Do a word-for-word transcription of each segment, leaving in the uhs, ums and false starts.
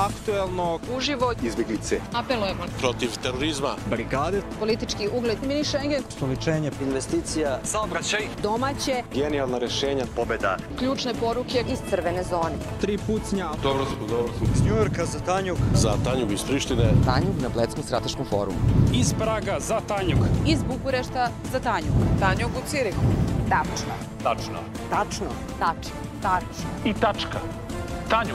Aktuelno, uživo, izbjeglice, apelujemo protiv terorizma, barikade, politički ugled, mini Schengen, stoličenje, investicija, saobraćaj, domaće, genijalna rješenja, pobjeda, ključne poruke iz crvene zone. tri pucnja, dobro smo, dobro smo, iz Njujorka za Tanjug, za Tanjug iz Prištine, Tanjug na Bledskom strateškom forumu, iz Praga za Tanjug, Iz Bukurešta za Tanjug. Tanjug u Cirihu. Tačno. tačno, Tačno. Tačno. Tačno. i tačka, Tanjug.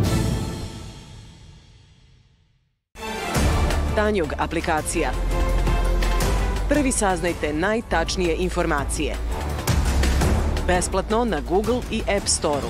Tanjug aplikacija. Prvi saznajte najtačnije informacije. Besplatno na Google i App Store-u.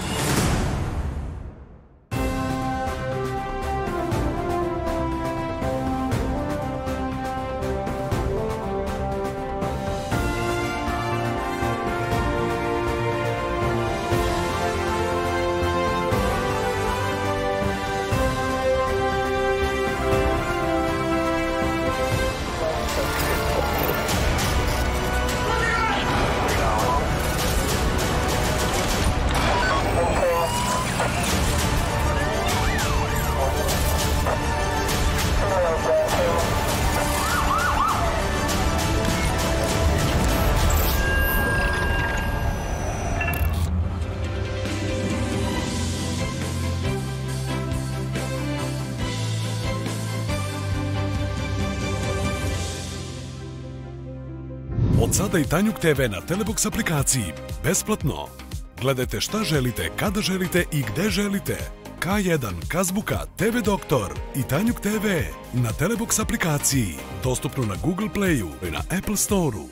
Od sada i Tanjug te ve na Telebox aplikaciji. Besplatno. Gledajte šta želite, kada želite i gde želite. K jedan, Kazbuka, te ve Doktor i Tanjug te ve na Telebox aplikaciji. Dostupno na Google Playu i na Apple Store-u.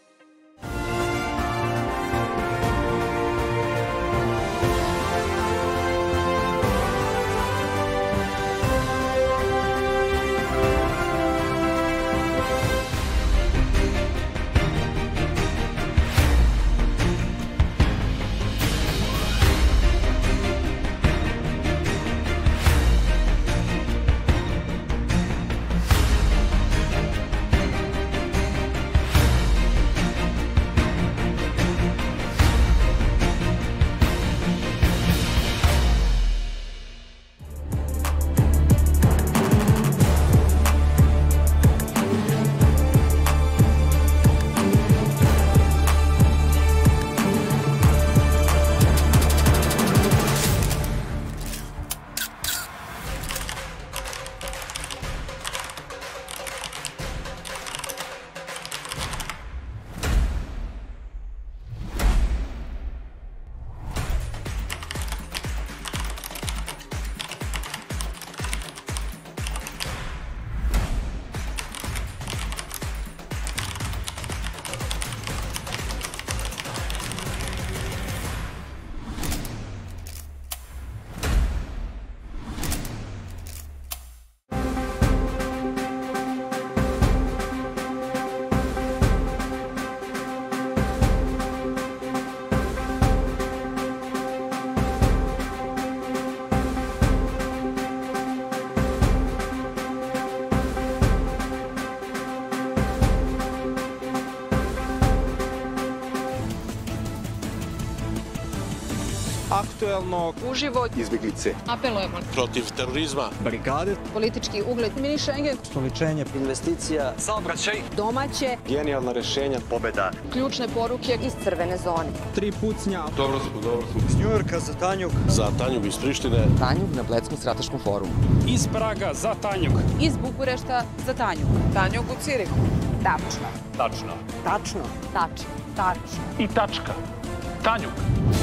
aktuelno, uživo, izbjeglice, apelujemo protiv terorizma, barikade, politički ugled, mini Schengen, stoličenje, investicija, saobraćaj, domaće, genijalna rješenja, pobjeda, ključne poruke iz crvene zone. tri pucnja, dobro smo, dobro smo, iz Njujorka za Tanjug, za Tanjug iz Prištine, Tanjug na Bledskom strateškom forumu, iz Praga za Tanjug, Iz Bukurešta za Tanjug. Tanjug u Cirihu. Tačno. tačno, Tačno. Tačno. Tačno. i tačka, Tanjug.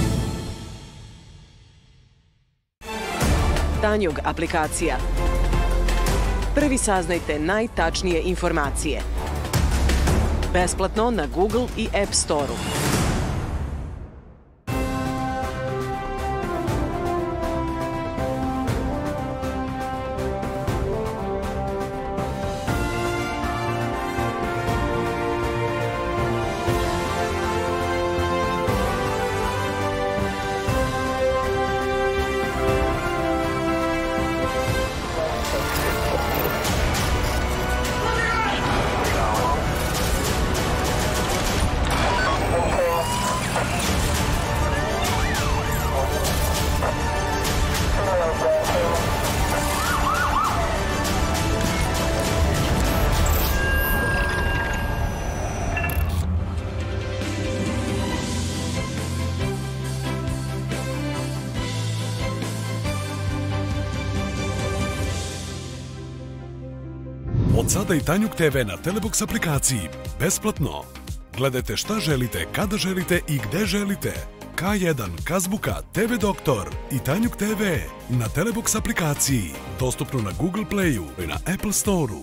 Tanjug aplikacija. Prvi saznajte najtačnije informacije. Besplatno na Google i App Store-u. Od sada i Tanjug te ve na Telebox aplikaciji. Besplatno. Gledajte šta želite, kada želite i gde želite. K jedan, Kazbuka, te ve Doktor i Tanjug te ve na Telebox aplikaciji. Dostupno na Google Playu i na Apple Storeu.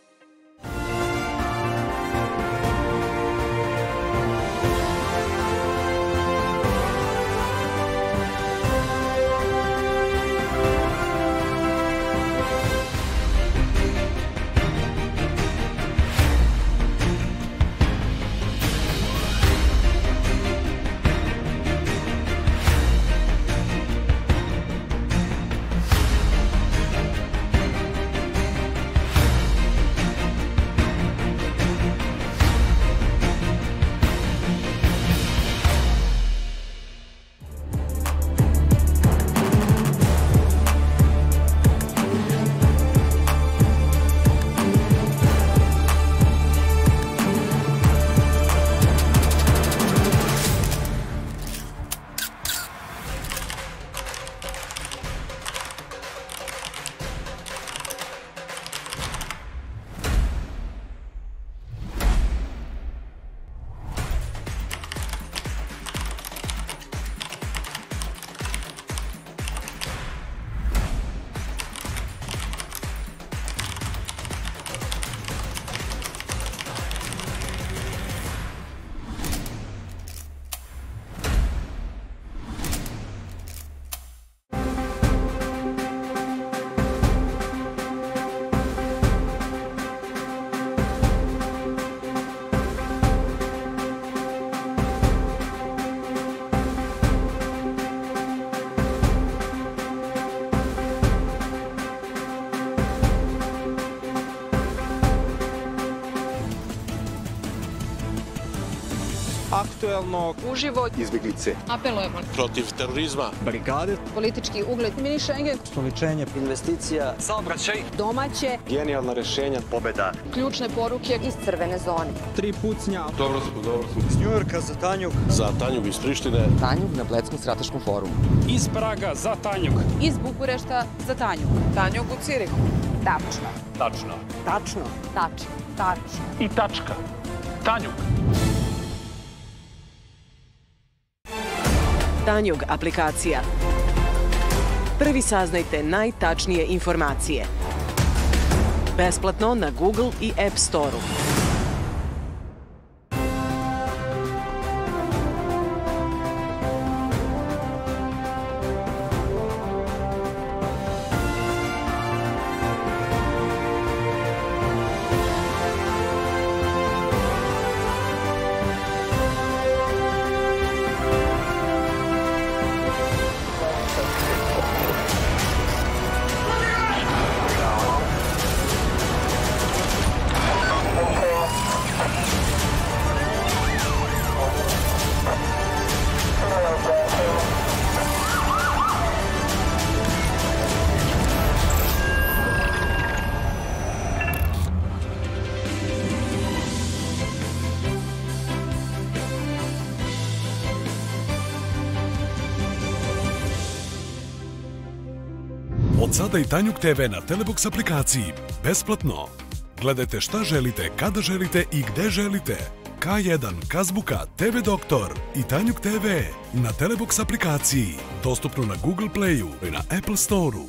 Aktuelno. Uživo. Izbjeglice. Apelujemo. Protiv terorizma. Brigade. Politički ugled. Mini Schengen. Stoličenje. Investicija. Saobraćaj. Domaće. Genijalna rešenja. Pobeda. Ključne poruke iz crvene zone. Tri pucnja. Dobro smo, dobro smo. Iz Njujorka za Tanjug. Za Tanjug iz Prištine. Tanjug na Bledskom strateškom forumu. Iz Praga za Tanjug. Iz Bukurešta za Tanjug. Tanjug u Cirihu. Tačno. Tačno. Tačno. Tačno. Tačno. I tačka. Tanjug. Tanjug aplikacija. Prvi saznajte najtačnije informacije. Besplatno na Google i App Storeu. Od sada i Tanjug te ve na Telebox aplikaciji. Besplatno. Gledajte šta želite, kada želite i gde želite. K jedan, Kazbuka, te ve Doktor i Tanjug te ve na Telebox aplikaciji. Dostupno na Google Playu i na Apple Storeu.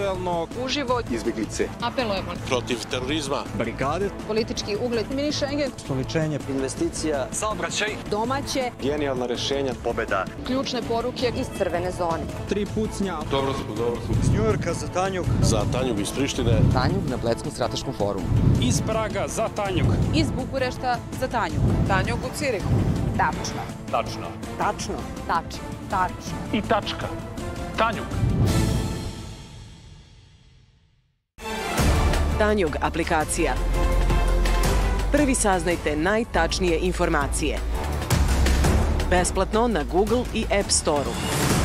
Aktuelno. Uživo. Izbjeglice. Apelujemo. Protiv terorizma. Barikade. Politički ugled. Mini Schengen. Stoličenje. Investicija. Saobraćaj. Domaće. Genijalna rešenja. Pobeda. Ključne poruke iz crvene zone. Tri pucnja. Dobro smo, dobro smo. Iz Njujorka za Tanjug. Za Tanjug iz Prištine. Tanjug na Bledskom strateškom forumu. Iz Praga za Tanjug. Iz Bukurešta za Tanjug. Tanjug u Cirihu. Tačno. Tačno. Tačno. Tačno. Tačno. I tačka. Tanjug. Tanjug aplikacija. Prvi saznajte najtačnije informacije. Besplatno na Google i App Store-u.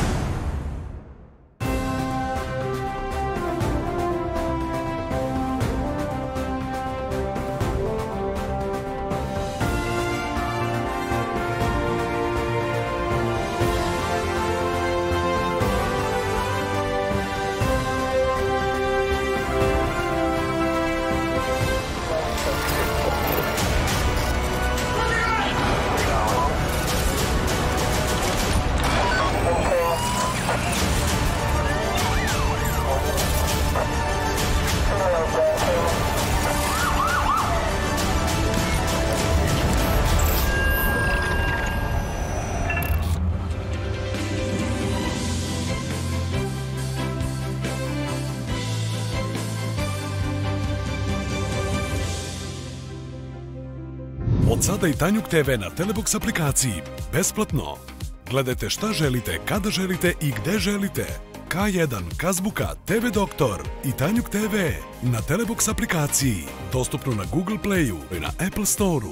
Od sada i Tanjug te ve na Telebox aplikaciji. Besplatno. Gledajte šta želite, kada želite i gde želite. K jedan, Kazbuka, te ve Doktor i Tanjug te ve na Telebox aplikaciji. Dostupno na Google Playu i na Apple Store-u.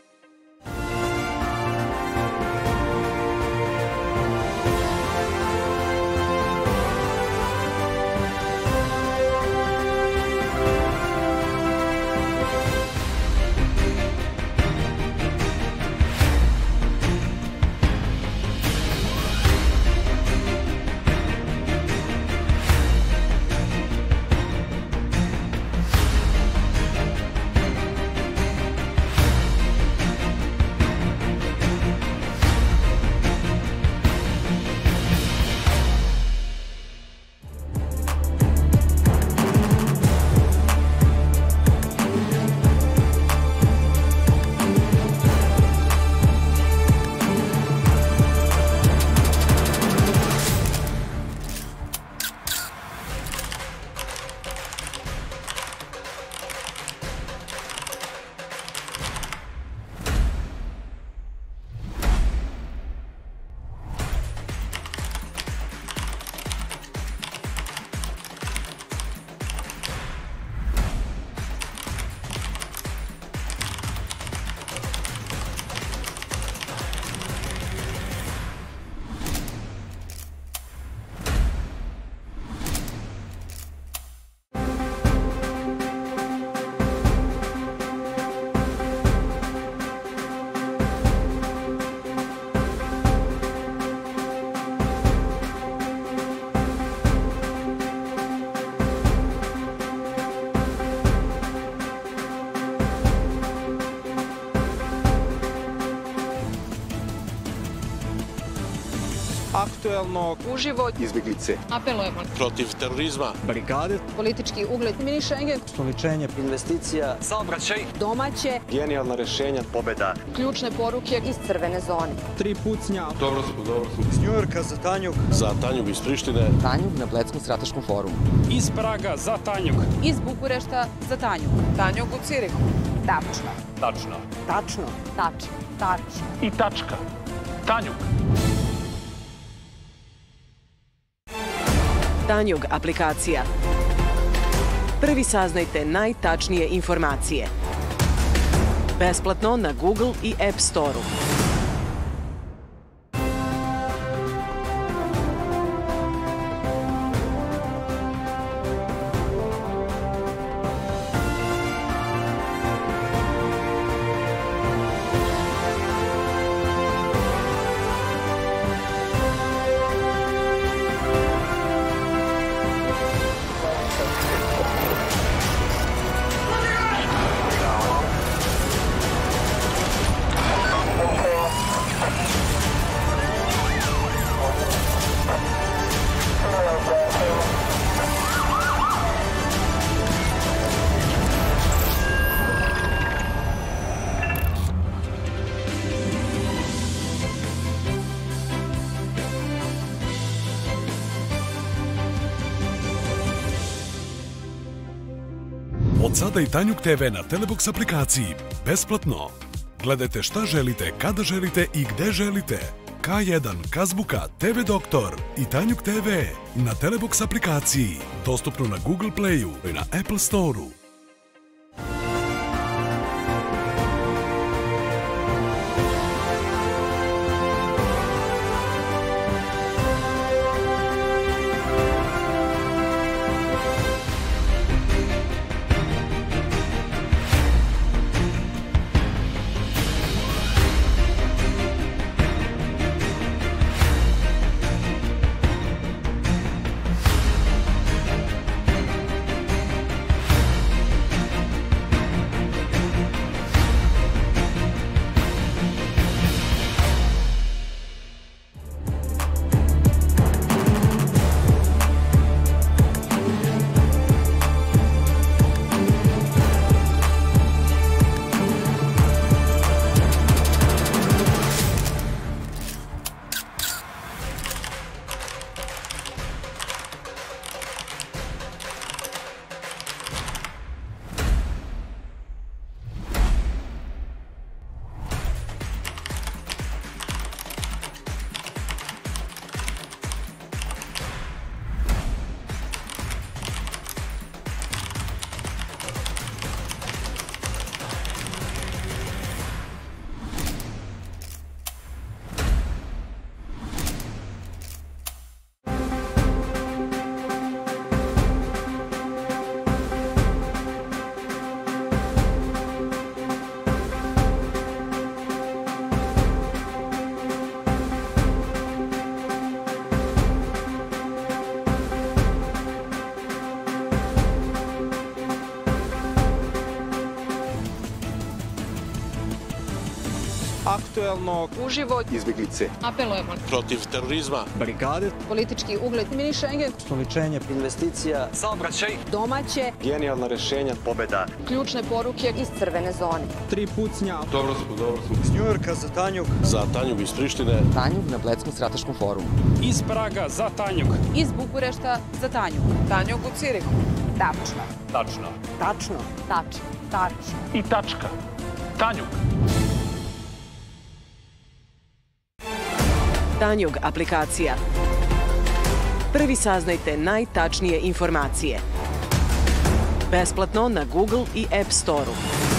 Aktuelno. Uživo. Izbjeglice. Apelujemo. Protiv terorizma. Barikade. Politički ugled. Mini Schengen. Stoličenje. Investicija. Saobraćaj. Domaće. Genijalna rešenja. Pobeda. Ključne poruke iz crvene zone. Tri pucnja. Dobro smo, dobro smo. Iz Njujorka za Tanjug. Za Tanjug iz Prištine. Tanjug na Bledskom strateškom forumu. Iz Praga za Tanjug. Iz Bukurešta za Tanjug. Tanjug u Cirihu. Tačno. Tačno. Tačno. Tačno. Tačno. I tačka. Tanjug. Tanjug aplikacija. Prvi saznajte najtačnije informacije. Besplatno na Google i App Store-u. sada i Tanjug te ve na Telebox aplikaciji. Besplatno. Gledajte šta želite, kada želite i gde želite. K jedan, Kazbuka, te ve Doktor i Tanjug te ve na Telebox aplikaciji. Dostupno na Google Playu i na Apple Storeu. Aktuelnog. Uživo. Izbjeglice. Apelujemo. Protiv terorizma. Brigade. Politički ugled. Mini Schengen. Stoličenje. Investicija. Saobraćaj. Domaće. Genijalna rešenja. Pobeda. Ključne poruke iz crvene zone. Tri pucnja. Dobro smo, dobro smo. Iz Njujorka za Tanjug. Za Tanjug iz Prištine. Tanjug na Bledskom strateškom forumu. Iz Praga za Tanjug. Iz Bukurešta za Tanjug. Tanjug u Cirihu. Tačno. Tačno. Tačno. Tačno. Tačno. I tačka. Tanjug. Tanjug aplikacija. Prvi saznajte najtačnije informacije. Besplatno na Google i App Storeu.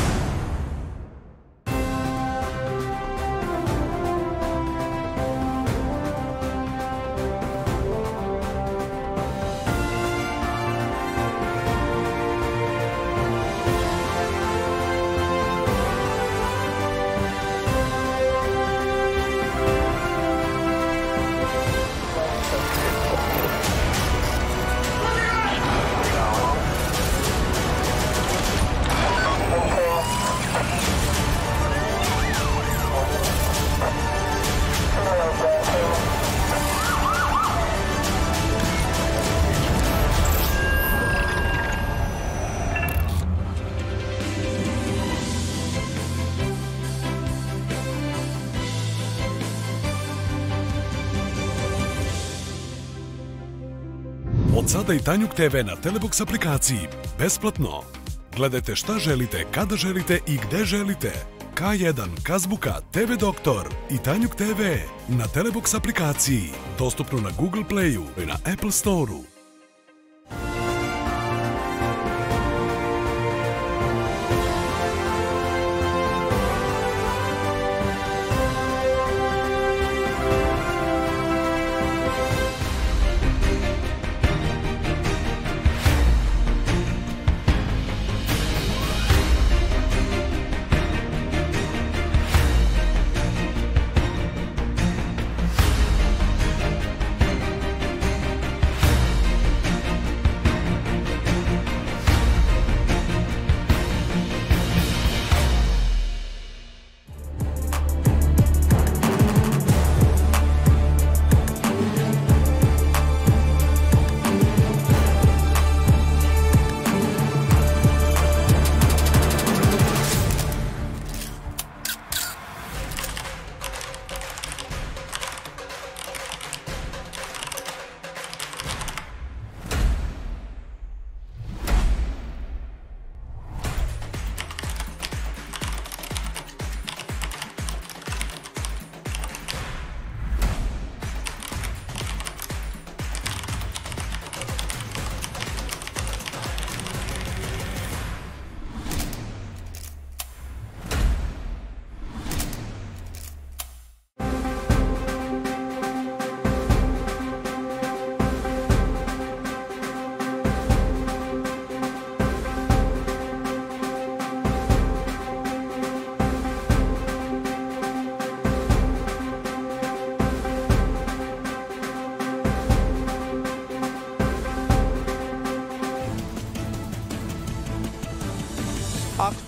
Od sada i Tanjug te ve na Telebox aplikaciji. Besplatno. Gledajte šta želite, kada želite i gde želite. K jedan, Kazbuka, te ve Doktor i Tanjug te ve na Telebox aplikaciji. Dostupno na Google Playu i na Apple Storeu.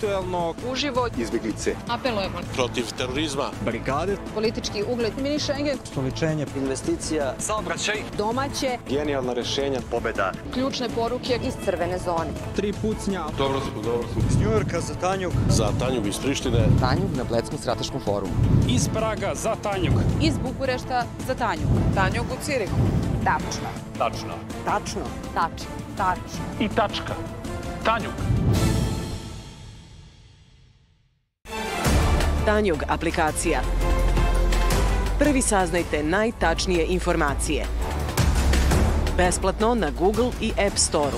Aktuelno. Uživo. Izbjeglice. Apelujemo. protiv terorizma, Barikade. Politički ugled. Mini Schengen. Stoličenje. Investicija. Saobraćaj. Domaće. Genijalna rešenja. Pobeda. Ključne poruke iz crvene zone. Tri pucnja. dobro smo, dobro smo. Iz Njujorka za Tanjug. Za Tanjug iz Prištine, Tanjug na Bledskom strateškom forumu. Iz Praga za Tanjug. Iz Bukurešta za Tanjug. Tanjug u Cirihu. Tačno. Tačno. Tačno. Tačno. Tačno. I tačka. Tanjug. Tanjug aplikacija. Prvi saznajte najtačnije informacije. Besplatno na Google i App Store-u.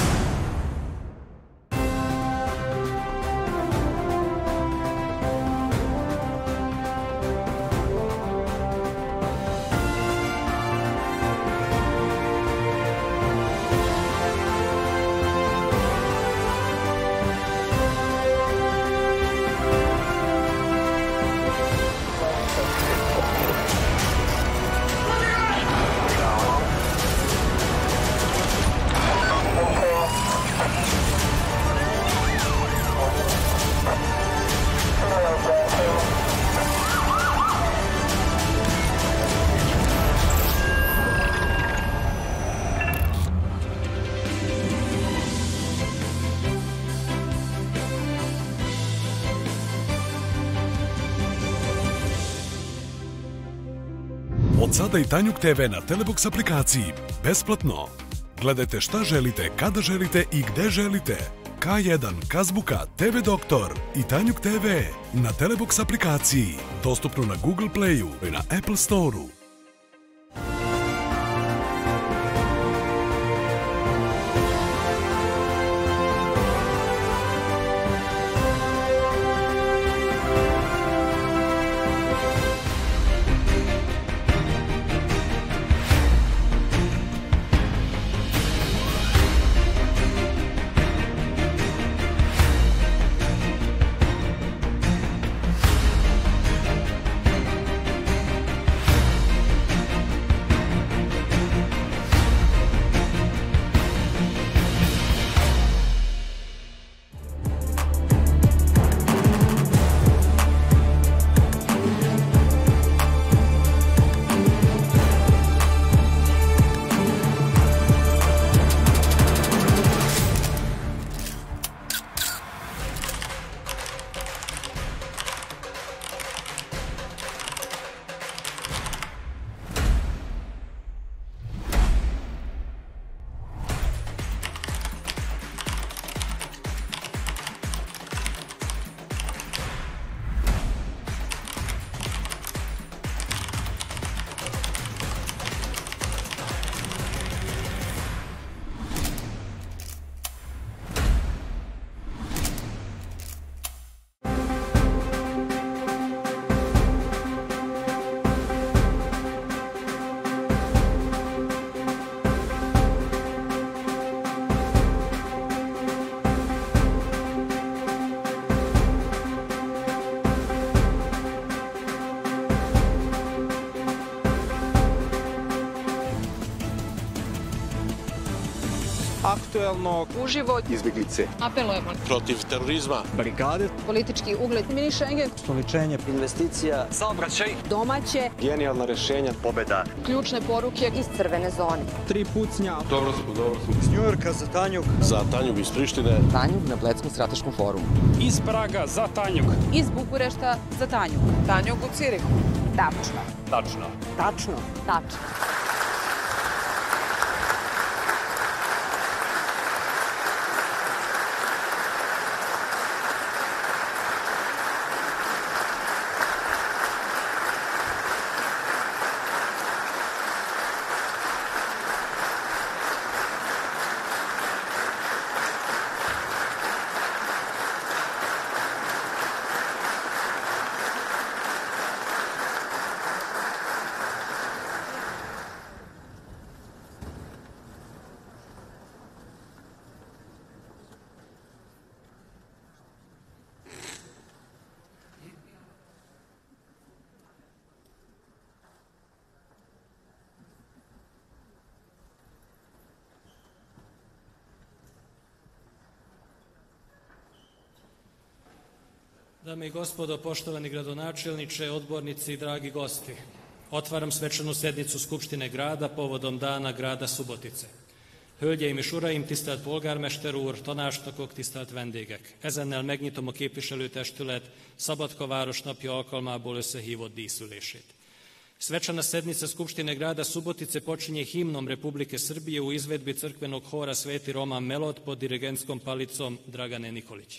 Od sada i Tanjug te ve na Telebox aplikaciji. Besplatno. Gledajte šta želite, kada želite i gde želite. K jedan, Kazbuka, te ve Doktor i Tanjug te ve na Telebox aplikaciji. Dostupno na Google Playu i na Apple Store-u. Aktuelno. Uživo. Izbjeglice. Apelujemo. protiv terorizma, Barikade. Politički ugled. Mini Schengen. Stoličenje. Investicija. Saobraćaj. Domaće. Genijalna rešenja. Pobeda. Ključne poruke iz crvene zone. Tri pucnja. dobro smo, dobro smo. Iz Njujorka za Tanjug. Za Tanjug iz Prištine, Tanjug na Bledskom strateškom forumu. Iz Praga za Tanjug. Iz Bukurešta za Tanjug. Tanjug u Cirihu. Tačno. Tačno. Tačno. Tačno. Dame i gospodo, poštovani gradonačelniče, odbornici i dragi gosti, otvaram svečanu sednicu Skupštine grada povodom dana grada Subotice. Hölgyeim és uraim, tisztelt polgármester úr, tanácsnokok, tisztelt vendégek! Ezennel megnyitom a képviselőtestület Szabadka város napja alkalmából összehívott díszülését. Svečana sednica Skupštine grada Subotice počinje himnom Republike Srbije u izvedbi crkvenog hora Sveti Roman Melod pod dirigentskom palicom Dragane Nikolić.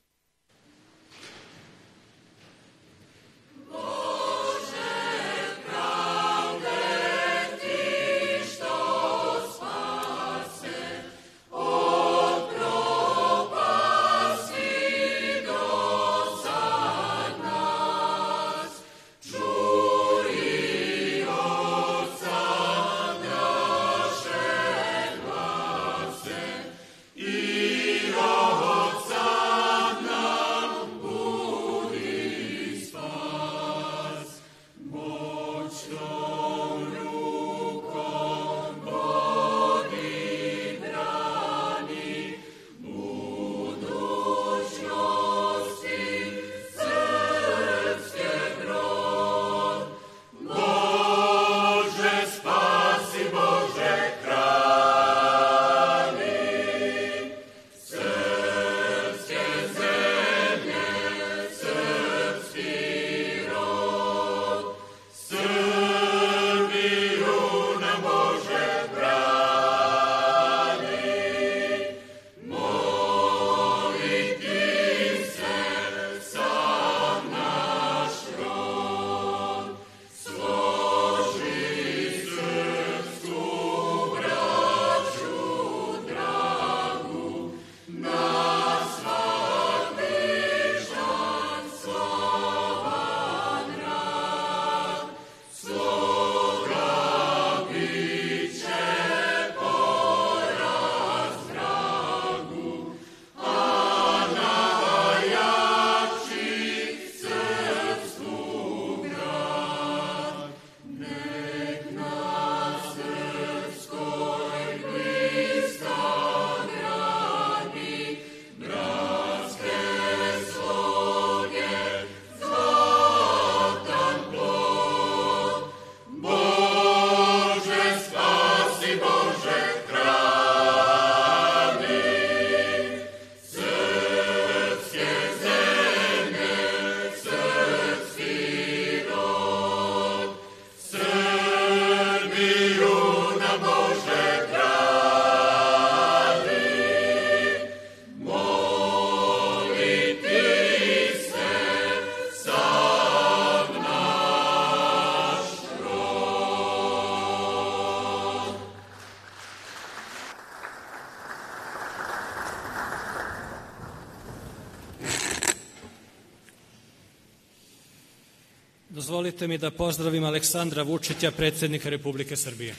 Dozvolite mi da pozdravim Aleksandra Vučića, predsjednika Republike Srbije.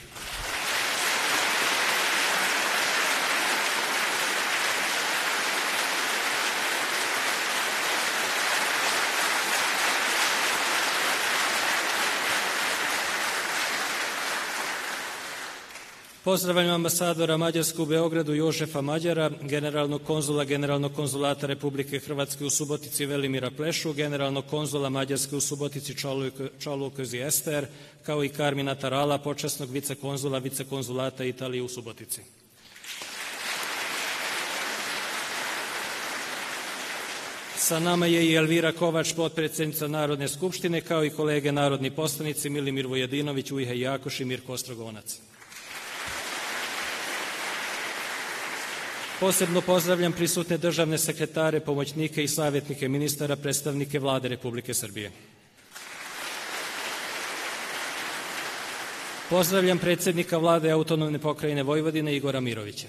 Pozdravljam ambasadora Mađarske u Beogradu Jožefa Mađara, generalnog konzula Generalnog konzulata Republike Hrvatske u Subotici Velimira Plešu, generalnog konzula Mađarske u Subotici Čoluközi Ester, kao i Karmina Tarala, počasnog vicekonzula vicekonzulata Italije u Subotici. Sa nama je i Elvira Kovač, potpredsjednica Narodne skupštine, kao i kolege narodni poslanici Milimir Vujadinović, Ujhej Jakoš i Mirko Ostrogonac. Posebno pozdravljam prisutne državne sekretare, pomoćnike i savjetnike ministara, predstavnike Vlade Republike Srbije. Pozdravljam predsjednika Vlade Autonomne pokrajine Vojvodine Igora Mirovića.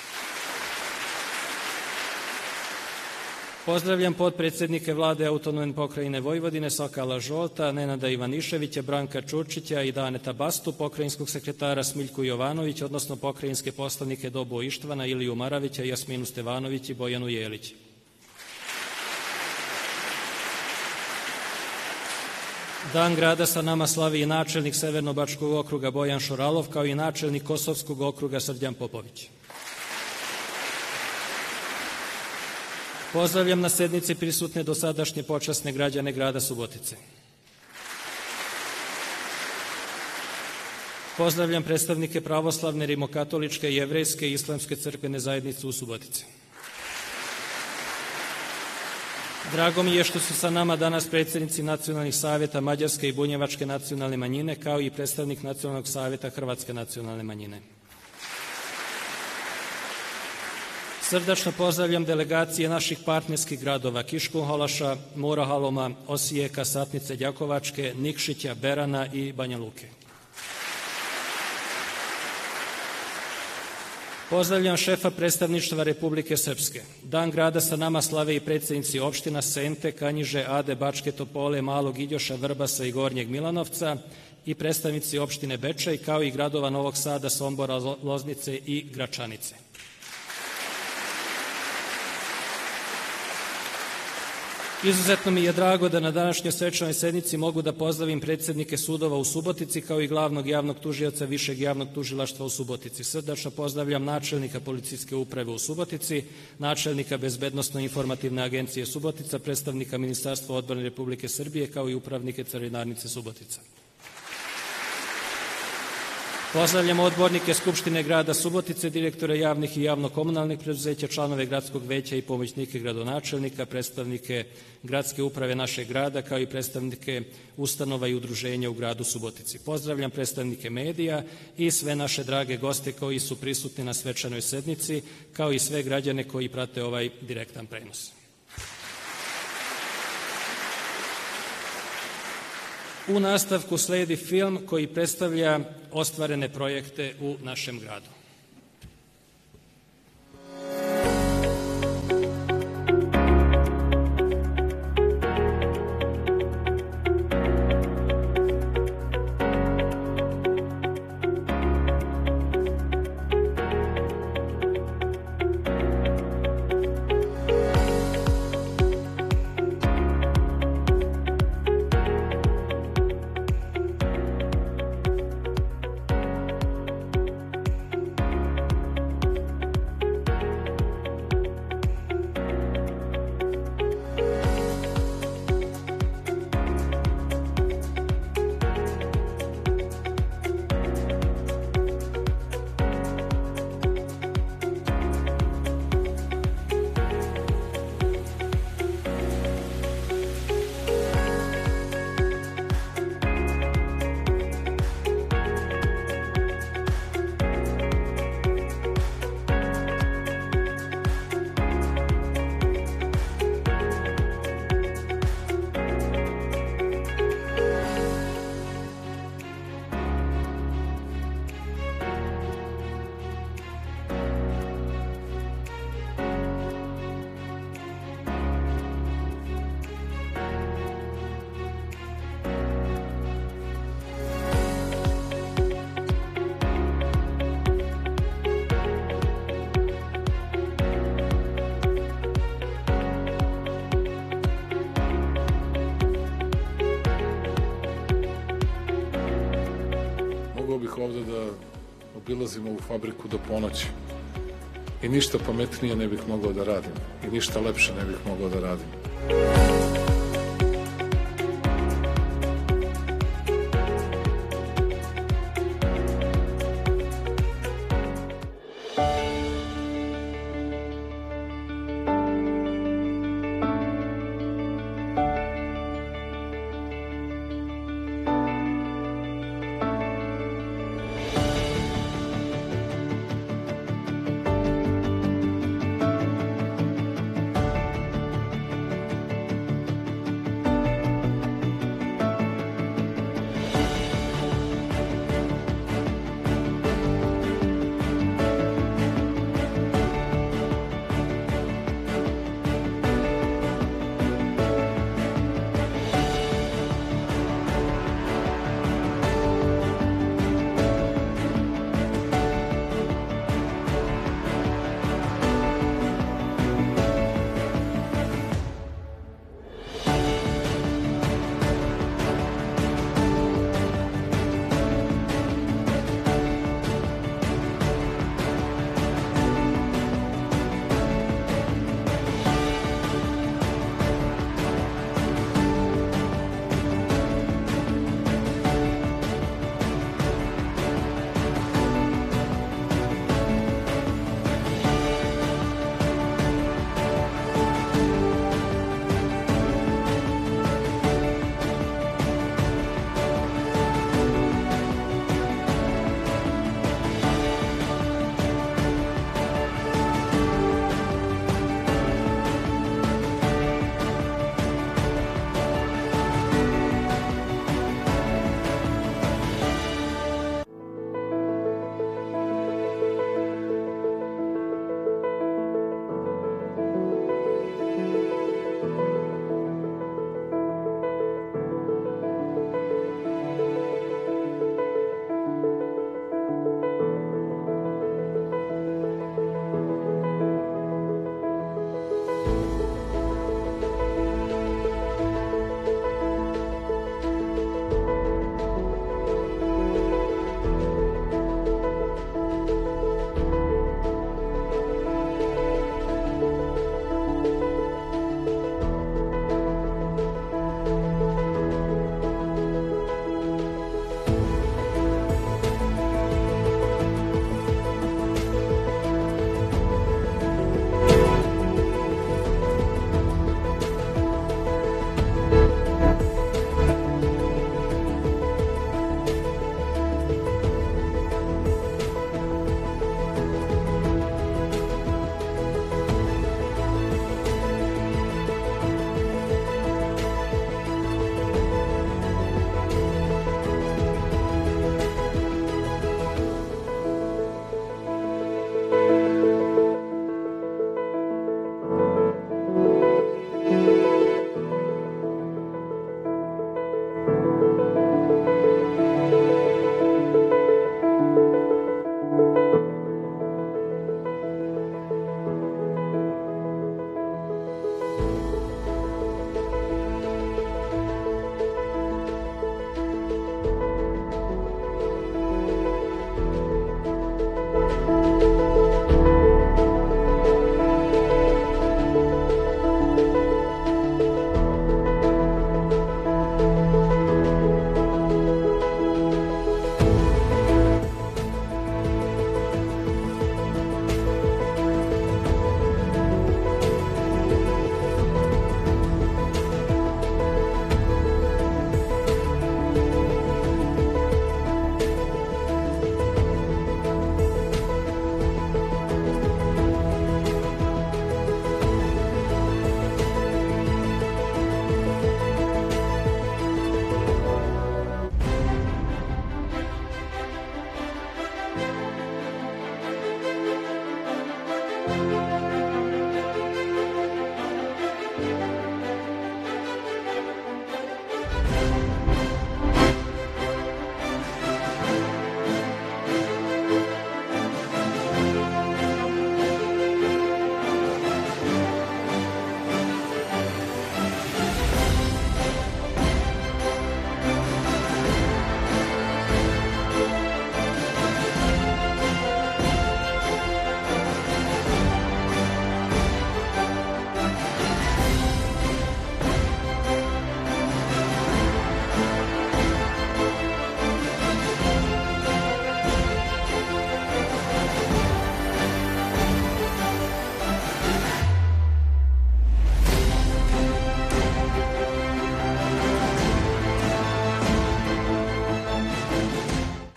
Pozdravljam potpredsjednike Vlade Autonomne pokrajine Vojvodine Sokala Žolta, Nenada Ivaniševića, Branka Čurčića i Daneta Bastu, pokrajinskog sekretara Smiljku Jovanović, odnosno pokrajinske poslanike Dobo Ištvana, Iliju Maravića, Jasminu Stevanović i Bojanu Jelić. Dan grada sa nama slavi i načelnik Severnobačkog okruga Bojan Šoralov, kao i načelnik Kosovskog okruga Srđan Popović. Pozdravljam na sednici prisutne dosadašnje počasne građane grada Subotice. Pozdravljam predstavnike pravoslavne, rimokatoličke, jevrejske i islamske crkvene zajednice u Subotici. Drago mi je što su sa nama danas predsjednici nacionalnih savjeta Mađarske i Bunjevačke nacionalne manjine, kao i predstavnik Nacionalnog savjeta Hrvatske nacionalne manjine. Srdačno pozdravljam delegacije naših partnerskih gradova Kiškunhalaša, Murahaloma, Osijeka, Satnice, Đakovačke, Nikšića, Berana i Banja Luke. Pozdravljam šefa predstavništva Republike Srpske. Dan grada sa nama slave i predsjednici opština Sente, Kanjiže, Ade, Bačke Topole, Malog Iđoša, Vrbasa i Gornjeg Milanovca i predstavnici opštine Bečej, kao i gradova Novog Sada, Sombora, Loznice i Gračanice. Izuzetno mi je drago da na današnjoj svečanoj sednici mogu da pozdravim predsjednike sudova u Subotici, kao i glavnog javnog tužioca Višeg javnog tužilaštva u Subotici. Srdačno pozdravljam načelnika policijske uprave u Subotici, načelnika Bezbednosno-informativne agencije Subotica, predstavnika Ministarstva odbrane Republike Srbije, kao i upravnike Carinarnice Subotica. Pozdravljam odbornike Skupštine grada Subotice, direktore javnih i javno-komunalnih preduzeća, članove gradskog veća i pomoćnike gradonačelnika, predstavnike gradske uprave našeg grada, kao i predstavnike ustanova i udruženja u gradu Subotici. Pozdravljam predstavnike medija i sve naše drage goste koji su prisutni na svečanoj sednici, kao i sve građane koji prate ovaj direktan prenos. U nastavku sledi film koji predstavlja ostvarene projekte u našem gradu. Ovde da obilazim ovu fabriku do ponoći i ništa pametnije ne bih mogao da radim i ništa lepše ne bih mogao da radim.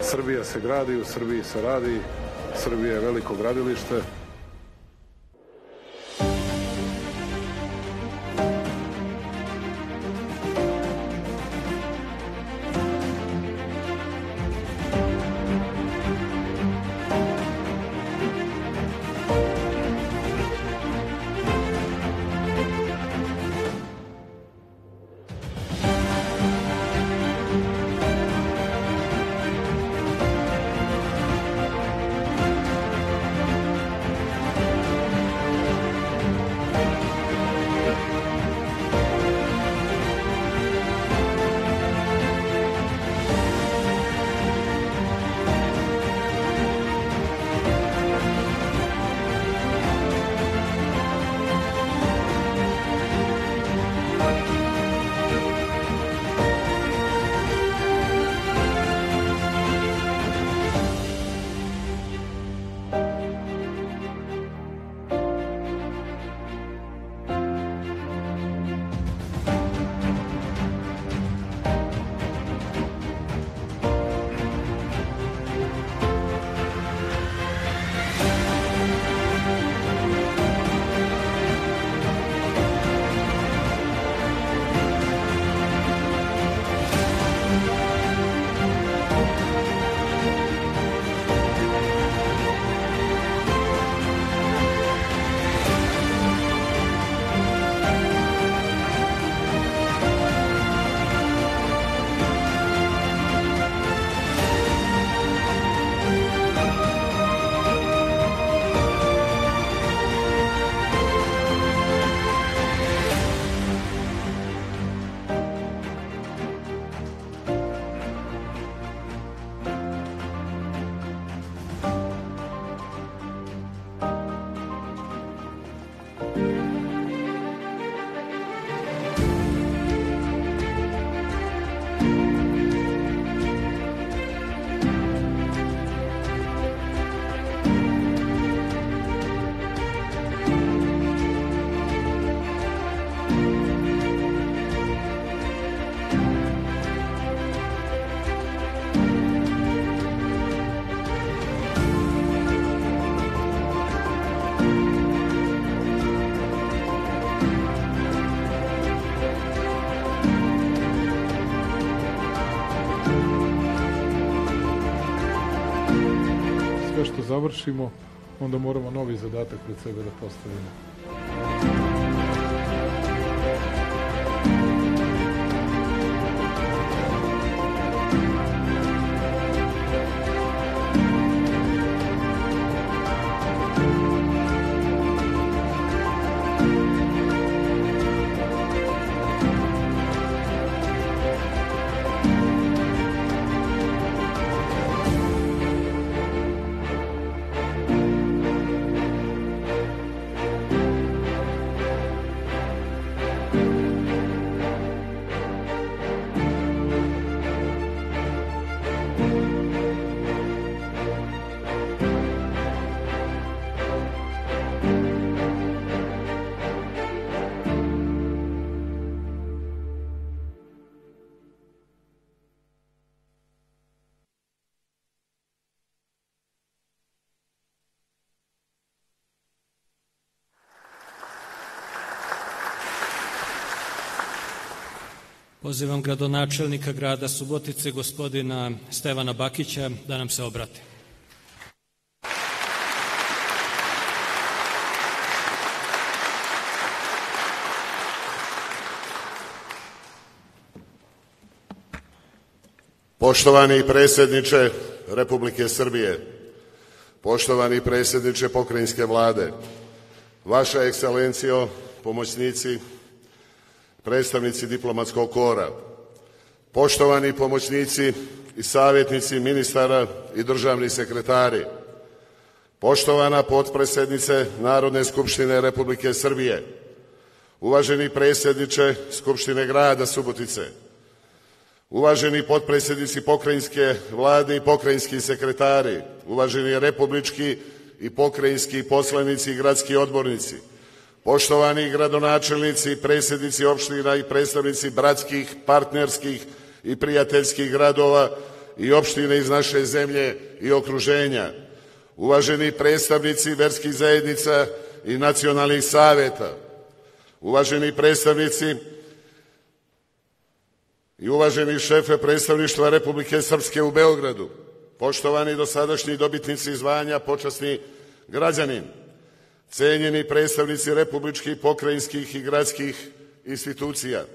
Srbija se gradi, u Srbiji se radi, Srbija je veliko gradilište. Što završimo, onda moramo novi zadatak pred sebe da postavimo. Pozivam gradonačelnika grada Subotice, gospodina Stevana Bakića, da nam se obrati. Poštovani predsjedniče Republike Srbije, poštovani predsjedniče pokrajinske vlade, vaša ekscelencijo, pomoćnici, predstavnici diplomatskog kora, poštovani pomoćnici i savjetnici ministara i državni sekretari, poštovana potpredsjednice Narodne skupštine Republike Srbije, uvaženi predsjedniče Skupštine grada Subotice, uvaženi potpredsjednici pokrajinske vlade i pokrajinski sekretari, uvaženi republički i pokrajinski poslanici i gradski odbornici, poštovani gradonačelnici, predsjednici opština i predstavnici bratskih, partnerskih i prijateljskih gradova i opštine iz naše zemlje i okruženja, uvaženi predstavnici verskih zajednica i nacionalnih saveta, uvaženi predstavnici i uvaženi šefe predstavništva Republike Srpske u Beogradu, poštovani dosadašnji dobitnici zvanja počasni građanin, cenjeni predstavnici republičkih, pokrajinskih i gradskih institucija,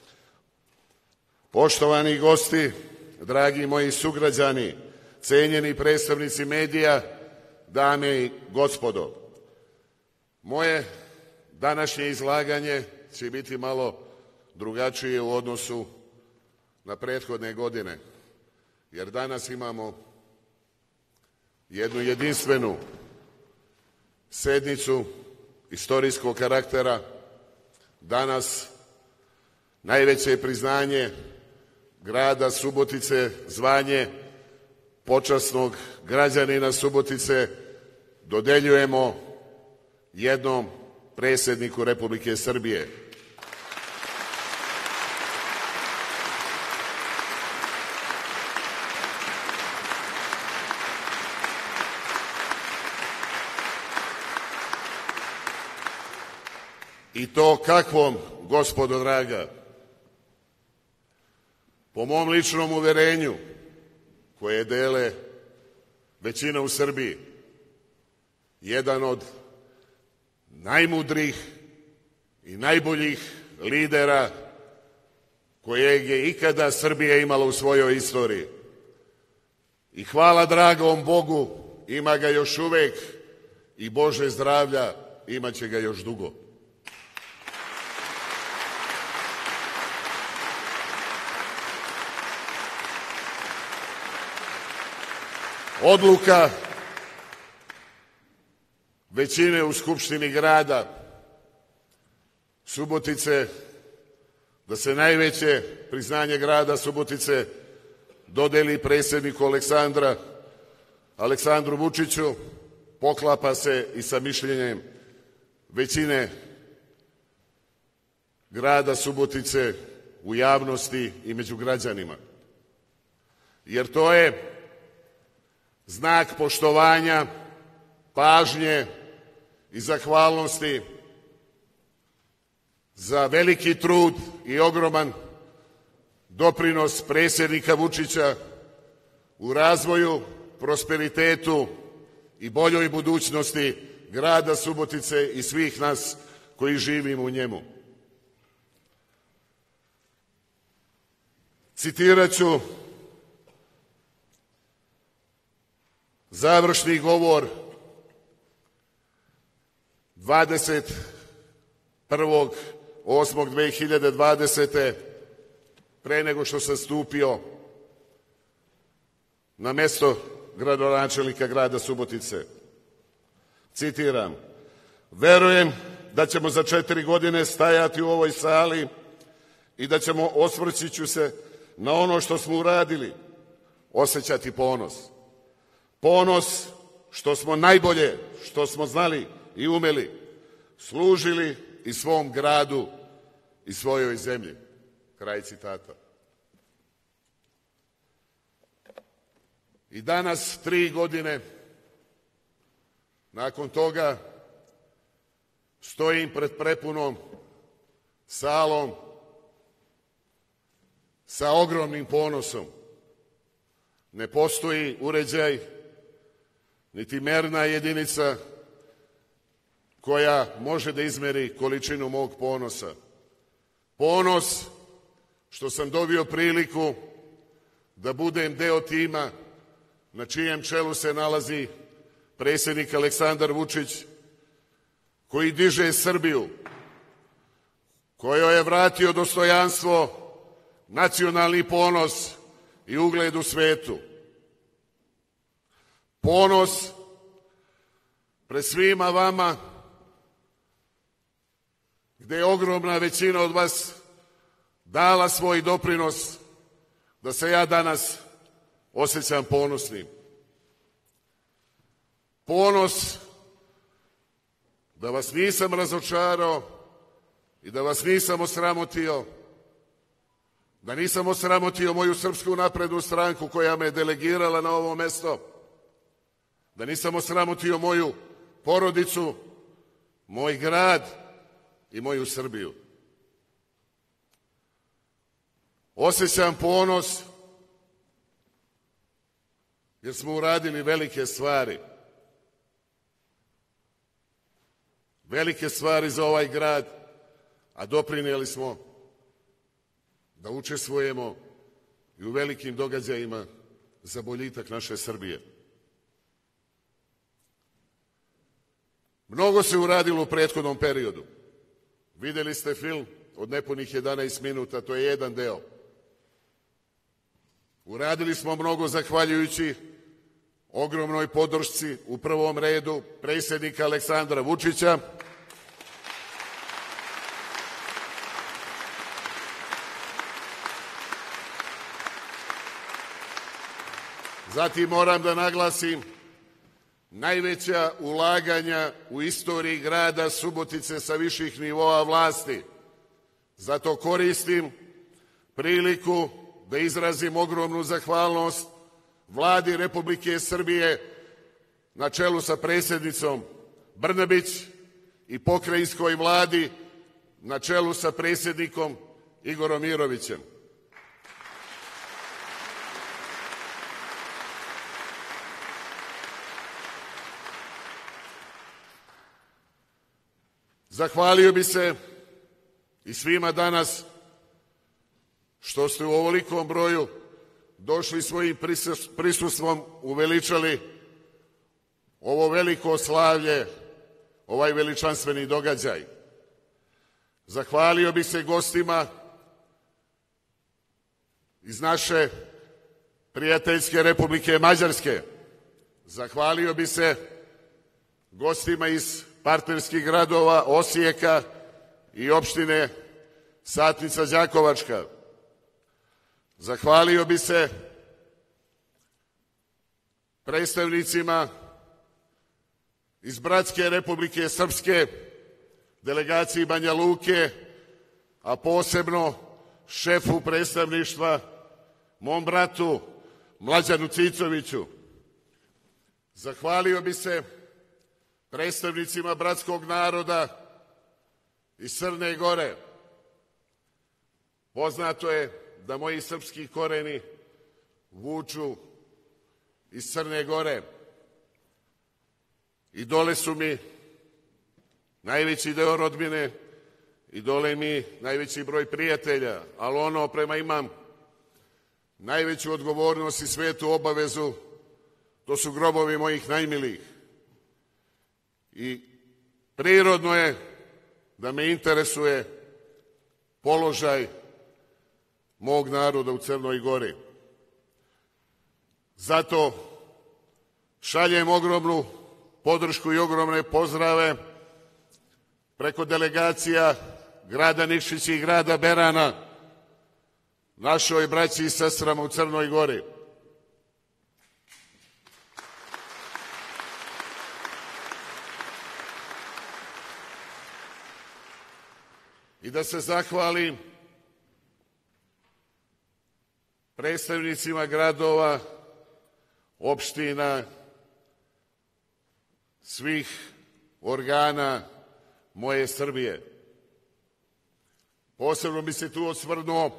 poštovani gosti, dragi moji sugrađani, cenjeni predstavnici medija, dame i gospodo, moje današnje izlaganje će biti malo drugačije u odnosu na prethodne godine, jer danas imamo jednu jedinstvenu sednicu istorijskog karaktera. Danas najveće priznanje grada Subotice, zvanje počasnog građanina Subotice, dodeljujemo jednom predsjedniku Republike Srbije. I to kakvom, gospodo draga? Po mom ličnom uverenju, koje dele većina u Srbiji, jedan od najmudrih i najboljih lidera kojeg je ikada Srbija imala u svojoj istoriji. I hvala dragom Bogu, ima ga još uvek i Bože zdravlja, imaće ga još dugo. Odluka većine u Skupštini grada Subotice da se najveće priznanje grada Subotice dodeli predsjedniku Aleksandra, Aleksandru Vučiću, poklapa se i sa mišljenjem većine grada Subotice u javnosti i među građanima. Jer to je znak poštovanja, pažnje i zahvalnosti za veliki trud i ogroman doprinos predsjednika Vučića u razvoju, prosperitetu i boljoj budućnosti grada Subotice i svih nas koji živimo u njemu. Citirat ću završni govor dvadeset prvog osmog dve hiljade dvadesete. pre nego što sam stupio na mesto gradonačelnika grada Subotice. Citiram: verujem da ćemo za četiri godine stajati u ovoj sali i da ćemo, osvrćući se na ono što smo uradili, osjećati ponos. Ponos što smo najbolje, što smo znali i umeli, služili i svom gradu i svojoj zemlji. Kraj citata. I danas, tri godine nakon toga, stojim pred prepunom salom sa ogromnim ponosom. Ne postoji uređaj, niti merna jedinica koja može da izmeri količinu mog ponosa. Ponos što sam dobio priliku da budem deo tima na čijem čelu se nalazi predsjednik Aleksandar Vučić, koji diže Srbiju, kojoj je vratio dostojanstvo, nacionalni ponos i ugled u svetu. Ponos pred svima vama, gde je ogromna većina od vas dala svoj doprinos da se ja danas osjećam ponosnim. Ponos da vas nisam razočarao i da vas nisam osramotio, da nisam osramotio moju Srpsku naprednu stranku koja me delegirala na ovo mesto, da nisam osramotio moju porodicu, moj grad i moju Srbiju. Osjećam ponos jer smo uradili velike stvari. Velike stvari za ovaj grad, a doprinijeli smo da učestvujemo i u velikim događajima za boljitak naše Srbije. Mnogo se uradilo u prethodnom periodu. Videli ste film od nepunih jedanaest minuta, to je jedan deo. Uradili smo mnogo zahvaljujući ogromnoj podršci u prvom redu predsjednika Aleksandra Vučića, zatim moram da naglasim najveća ulaganja u istoriji grada Subotice sa viših nivoa vlasti. Zato koristim priliku da izrazim ogromnu zahvalnost Vladi Republike Srbije na čelu sa predsjednicom Brnabić i pokrajinskoj vladi na čelu sa predsjednikom Igorom Mirovićem. Zahvalio bi se i svima danas što ste u ovolikom broju došli svojim prisustvom uveličali ovo veliko slavlje, ovaj veličanstveni događaj. Zahvalio bih se gostima iz naše prijateljske Republike Mađarske. Zahvalio bih se gostima iz partnerskih gradova Osijeka i opštine Satnica Đakovačka. Zahvalio bi se predstavnicima iz bratske Republike Srpske, delegaciji Banja Luke, a posebno šefu predstavništva, mom bratu Mlađanu Cicoviću. Zahvalio bi se predstavnicima bratskog naroda iz Crne Gore. Poznato je da moji srpski koreni vuču iz Crne Gore i dole su mi najveći deo rodbine i dole mi najveći broj prijatelja, ali ono prema imam najveću odgovornost i svetu obavezu, to su grobovi mojih najmilijih. I prirodno je da me interesuje položaj mog naroda u Crnoj Gori. Zato šaljem ogromnu podršku i ogromne pozdrave preko delegacija grada Nikšića i grada Berana našoj braći i sestrama u Crnoj Gori. I da se zahvalim predstavnicima gradova, opština, svih organa moje Srbije. Posebno bi se tu osvrnuo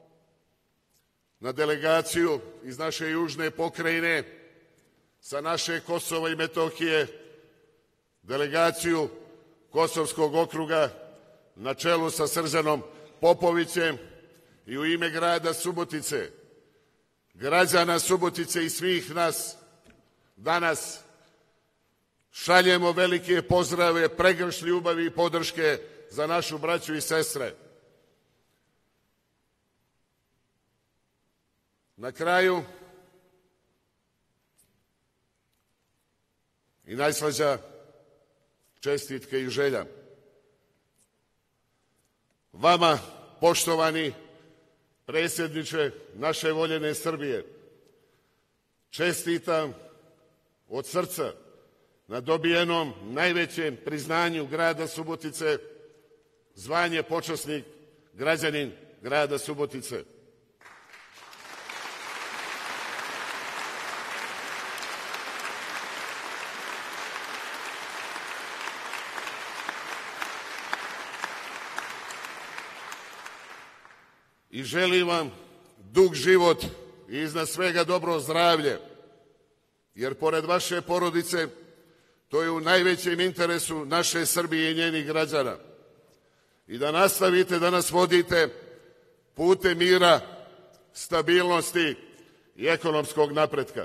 na delegaciju iz naše južne pokrajine, sa naše Kosova i Metohije, delegaciju Kosovskog okruga na čelu sa Srđanom Popovićem i u ime grada Subotice, građana Subotice i svih nas danas šaljemo velike pozdrave, pregršt ljubavi i podrške za našu braću i sestre. Na kraju i najslađa čestitke i želja. Vama, poštovani predsjedniče naše voljene Srbije, čestitam od srca na dobijenom najvećem priznanju grada Subotice, zvanje počasni građanin grada Subotice. i želim vam dug život i iznad svega dobro zdravlje, jer pored vaše porodice to je u najvećem interesu naše Srbije i njenih građana. I da nastavite da nas vodite putem mira, stabilnosti i ekonomskog napretka.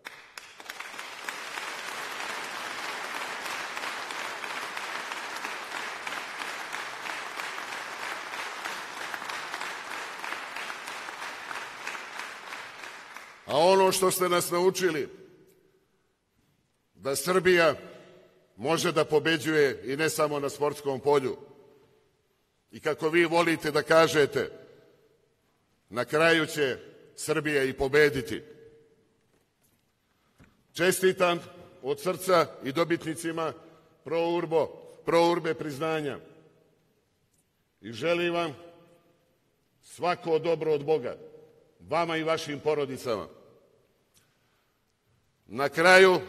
A ono što ste nas naučili, da Srbija može da pobeđuje i ne samo na sportskom polju. I kako vi volite da kažete, na kraju će Srbija i pobediti. Čestitam od srca i dobitnicima Prourbo, Prourbe priznanja i želim vam svako dobro od Boga, vama i vašim porodicama. Na kraju,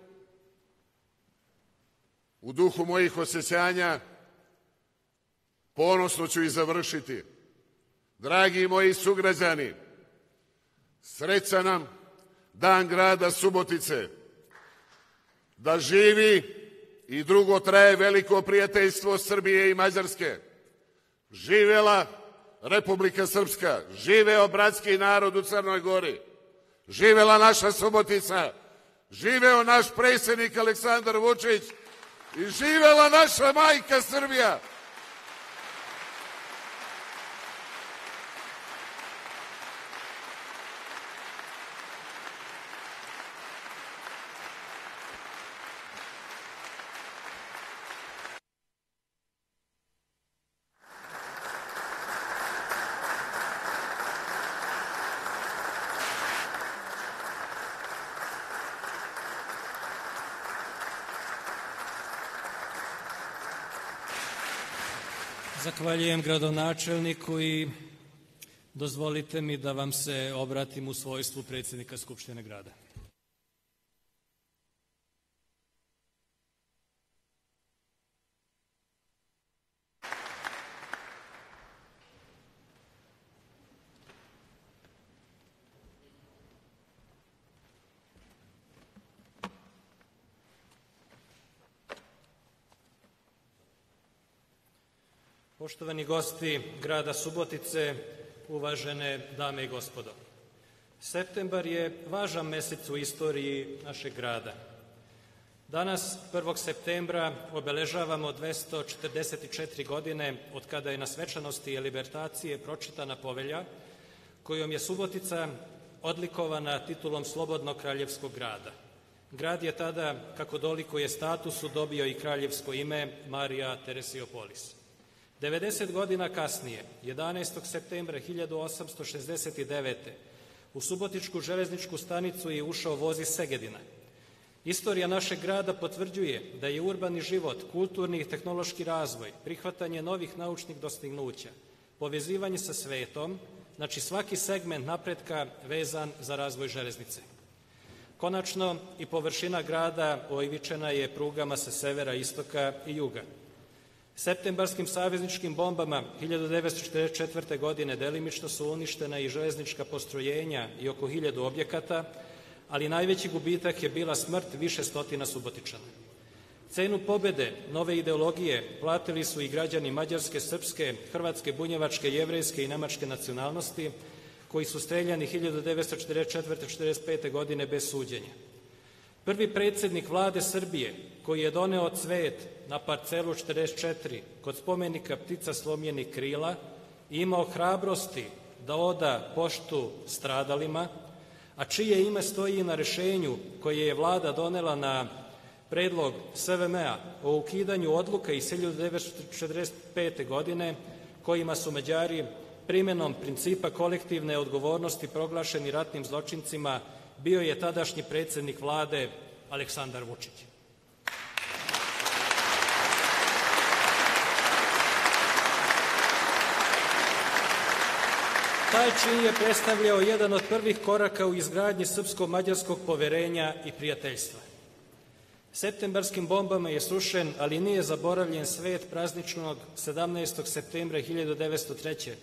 u duhu mojih osjećanja, ponosno ću i završiti. Dragi moji sugrađani, srećan nam Dan grada Subotice, da živi i dugo traje veliko prijateljstvo Srbije i Mađarske. Živela Republika Srpska, živeo bratski narod u Crnoj Gori, živela naša Subotica, živeo naš predsjednik Aleksandar Vučić i živela naša majka Srbija. Zahvaljujem gradonačelniku i dozvolite mi da vam se obratim u svojstvu predsjednika Skupštine grada. Poštovani gosti grada Subotice, uvažene dame i gospodo. Septembar je važan mesec u istoriji našeg grada. Danas, prvog septembra, obeležavamo dvesta četrdeset četiri godine od kada je na svečanosti libertacije pročitana povelja kojom je Subotica odlikovana titulom Slobodnog kraljevskog grada. Grad je tada, kako dolikuje statusu, dobio i kraljevsko ime Marija Teresiopolis. devedeset godina kasnije, jedanaestog septembra hiljadu osamsto šezdeset devete. u Subotičku železničku stanicu je ušao voz iz Segedina. Istorija našeg grada potvrđuje da je urbani život, kulturni i tehnološki razvoj, prihvatanje novih naučnih dostignuća, povezivanje sa svetom, znači svaki segment napretka vezan za razvoj železnice. Konačno, i površina grada oivičena je prugama sa severa, istoka i juga. Septembarskim savezničkim bombama hiljadu devetsto četrdeset četvrte. godine delimično su uništena i železnička postrojenja i oko hiljadu objekata, ali najveći gubitak je bila smrt više stotina Subotičana. Cenu pobede nove ideologije platili su i građani mađarske, srpske, hrvatske, bunjevačke, jevrejske i nemačke nacionalnosti, koji su streljani hiljadu devetsto četrdeset četvrte. do četrdeset pete. godine bez suđenja. Prvi predsjednik vlade Srbije, koji je doneo cvet na parcelu četrdeset četiri kod spomenika ptica slomljenih krila, imao hrabrosti da oda poštu stradalima, a čije ime stoji na rešenju koje je vlada donela na predlog S V M a o ukidanju odluka iz hiljadu devetsto četrdeset pete. godine, kojima su Mađari primenom principa kolektivne odgovornosti proglašeni ratnim zločincima, bio je tadašnji predsjednik vlade Aleksandar Vučić. Taj čin je predstavljao jedan od prvih koraka u izgradnji srpsko-mađarskog poverenja i prijateljstva. Septembarskim bombama je srušen, ali nije zaboravljen svet prazničnog sedamnaestog septembra hiljadu devetsto treće.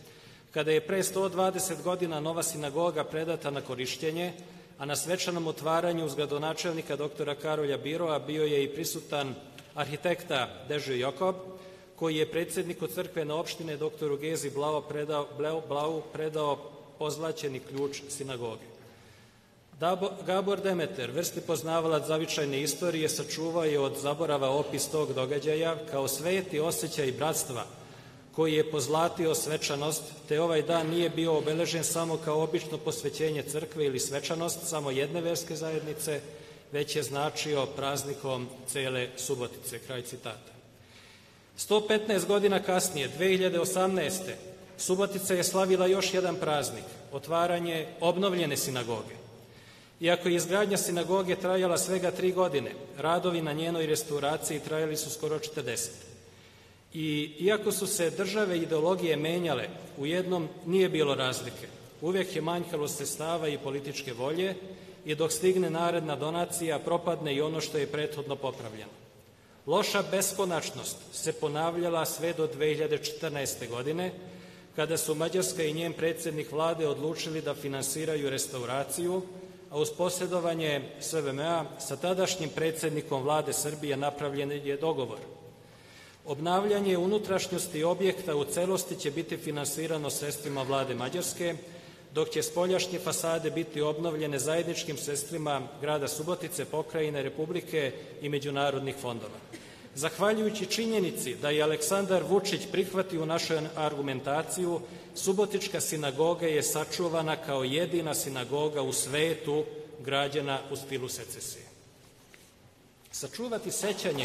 kada je pre sto dvadeset godina nova sinagoga predata na korišćenje, a na svečanom otvaranju uz gradonačelnika doktora Karolja Biroa bio je i prisutan arhitekta Dežo Jokob, koji je predsjedniku crkvene opštine doktoru Gezi Blau predao, Blau predao pozlaćeni ključ sinagoge. Gabor Demeter, vrsni poznavalac zavičajne istorije, sačuvao je od zaborava opis tog događaja kao sveti osjećaj bratstva koji je pozlatio svečanost, te ovaj dan nije bio obeležen samo kao obično posvećenje crkve ili svečanost samo jedne verske zajednice, već je značio praznikom cele Subotice. Kraj citata. sto petnaest godina kasnije, dve hiljade osamnaeste. Subotica je slavila još jedan praznik, otvaranje obnovljene sinagoge. Iako je izgradnja sinagoge trajala svega tri godine, radovi na njenoj restauraciji trajali su skoro četrdeset. I iako su se države i ideologije menjale, u jednom nije bilo razlike. Uvijek je manjkalo sredstava i političke volje i dok stigne naredna donacija propadne i ono što je prethodno popravljeno. Loša beskonačnost se ponavljala sve do dve hiljade četrnaeste. godine, kada su Mađarska i njen predsjednik vlade odlučili da finansiraju restauraciju, a uz posredovanje S V M A sa tadašnjim predsjednikom vlade Srbije napravljen je dogovor. Obnavljanje unutrašnjosti objekta u celosti će biti finansirano sredstvima vlade Mađarske, dok će spoljašnje fasade biti obnovljene zajedničkim sredstvima grada Subotice, pokrajine, Republike i međunarodnih fondova. Zahvaljujući činjenici da je Aleksandar Vučić prihvatio našu argumentaciju, Subotička sinagoga je sačuvana kao jedina sinagoga u svetu građena u stilu secesije. Sačuvati sećanje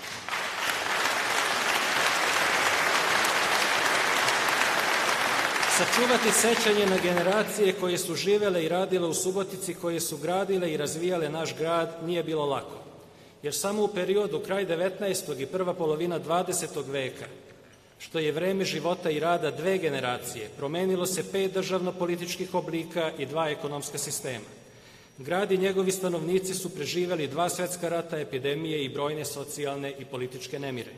Sačuvati sećanje na generacije koje su živele i radile u Subotici, koje su gradile i razvijale naš grad, nije bilo lako. Jer samo u periodu kraj devetnaestog i prva polovina dvadesetog veka, što je vreme života i rada dve generacije, promenilo se pet državno-političkih oblika i dva ekonomska sistema. Grad i njegovi stanovnici su preživeli dva svetska rata, epidemije i brojne socijalne i političke nemire.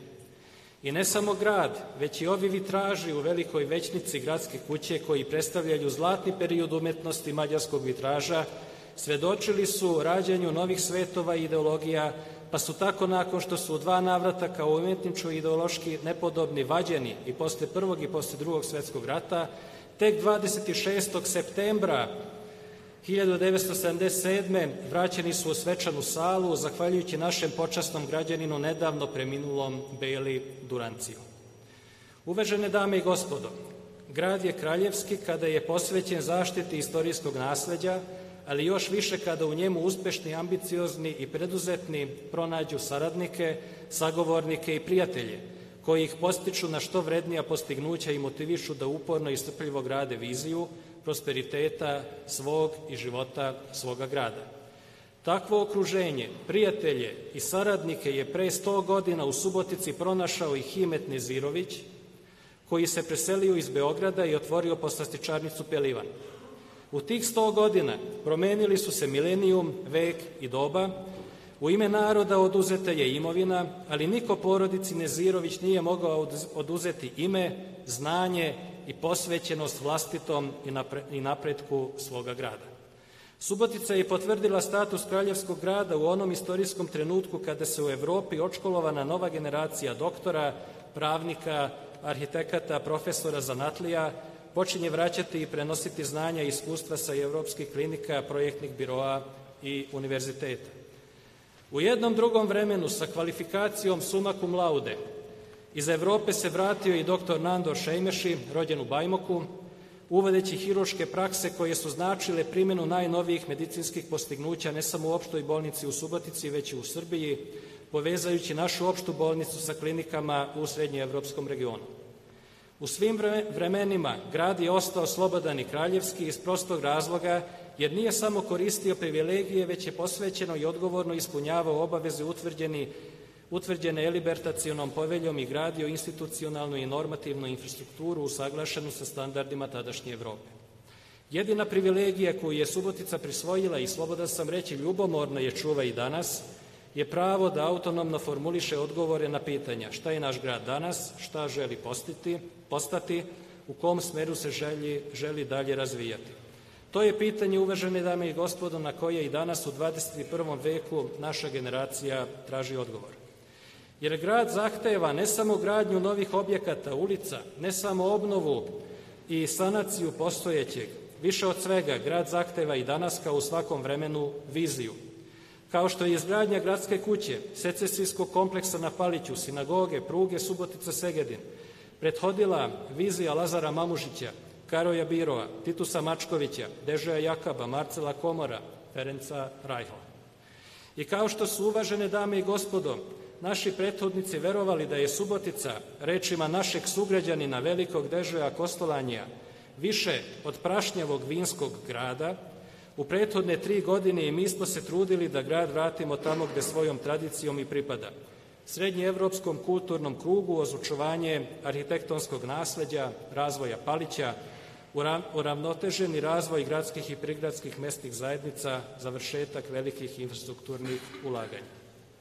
I ne samo grad, već i ovi vitraži u velikoj većnici gradske kuće koji predstavljaju zlatni period umetnosti mađarskog vitraža, svedočili su rađanju novih svetova i ideologija, pa su tako nakon što su u dva navrata kao umetničko ideološki nepodobni vađeni i posle prvog i posle drugog svetskog rata, tek dvadeset šestog septembra hiljadu devetsto sedamdeset sedme. vraćeni su u svečanu salu, zahvaljujući našem počasnom građaninu nedavno preminulom Beli Duranciju. Uvažene dame i gospodo, grad je kraljevski kada je posvećen zaštiti istorijskog nasleđa, ali još više kada u njemu uspešni, ambiciozni i preduzetni pronađu saradnike, sagovornike i prijatelje, koji ih postiču na što vrednija postignuća i motivišu da uporno i strpljivo grade viziju prosperiteta svog i života svoga grada. Takvo okruženje, prijatelje i saradnike je pre sto godina u Subotici pronašao i Himet Nezirović, koji se preselio iz Beograda i otvorio poslastičarnicu Pelivan. U tih sto godina promenili su se milenijum, vek i doba, u ime naroda oduzeta je imovina, ali niko porodici Nezirović nije mogao oduzeti ime, znanje i posvećenost vlastitom i napretku svoga grada. Subotica je potvrdila status kraljevskog grada u onom istorijskom trenutku kada se u Evropi odškolovana nova generacija doktora, pravnika, arhitekata, profesora zanatlija počinje vraćati i prenositi znanja i iskustva sa evropskih klinika, projektnih biroa i univerziteta. U jednom drugom vremenu sa kvalifikacijom summa cum laude iz Evrope se vratio i doktor Nandor Šejmeši, rođen u Bajmoku, uvodeći hirurške prakse koje su značile primjenu najnovijih medicinskih postignuća ne samo u opštoj bolnici u Subotici, već i u Srbiji, povezajući našu opštu bolnicu sa klinikama u srednjeevropskom regionu. U svim vremenima grad je ostao slobodan i kraljevski iz prostog razloga, jer nije samo koristio privilegije, već je posvećeno i odgovorno ispunjavao obaveze utvrđeni utvrđene elibertacionom poveljom i gradio institucionalnu i normativnu infrastrukturu usaglašenu sa standardima tadašnje Evrope. Jedina privilegija koju je Subotica prisvojila i, slobodan sam reći, ljubomorno je čuva i danas, je pravo da autonomno formuliše odgovore na pitanja šta je naš grad danas, šta želi postati, postati, u kom smeru se želi, želi dalje razvijati. To je pitanje, uvažene dame i gospodo, na koje i danas u dvadeset prvom veku naša generacija traži odgovor. Jer grad zahteva ne samo gradnju novih objekata, ulica, ne samo obnovu i sanaciju postojećeg, više od svega grad zahteva i danas kao u svakom vremenu viziju. Kao što je izgradnja gradske kuće, secesijskog kompleksa na Paliću, sinagoge, pruge Subotica-Segedin, prethodila vizija Lazara Mamušića, Karoja Biroa, Titusa Mačkovića, Dežeja Jakaba, Marcela Komora, Ferenca Rajhla. I kao što su, uvažene dame i gospodo, naši prethodnici verovali da je Subotica, rečima našeg sugrađanina velikog Dežeja Kostolanjija, više od prašnjavog vinskog grada, u prethodne tri godine i mi smo se trudili da grad vratimo tamo gde svojom tradicijom i pripada. Srednjeevropskom kulturnom krugu, očuvanje arhitektonskog nasleđa, razvoja Palića, uravnoteženi razvoj gradskih i prigradskih mesnih zajednica, završetak velikih infrastrukturnih ulaganja.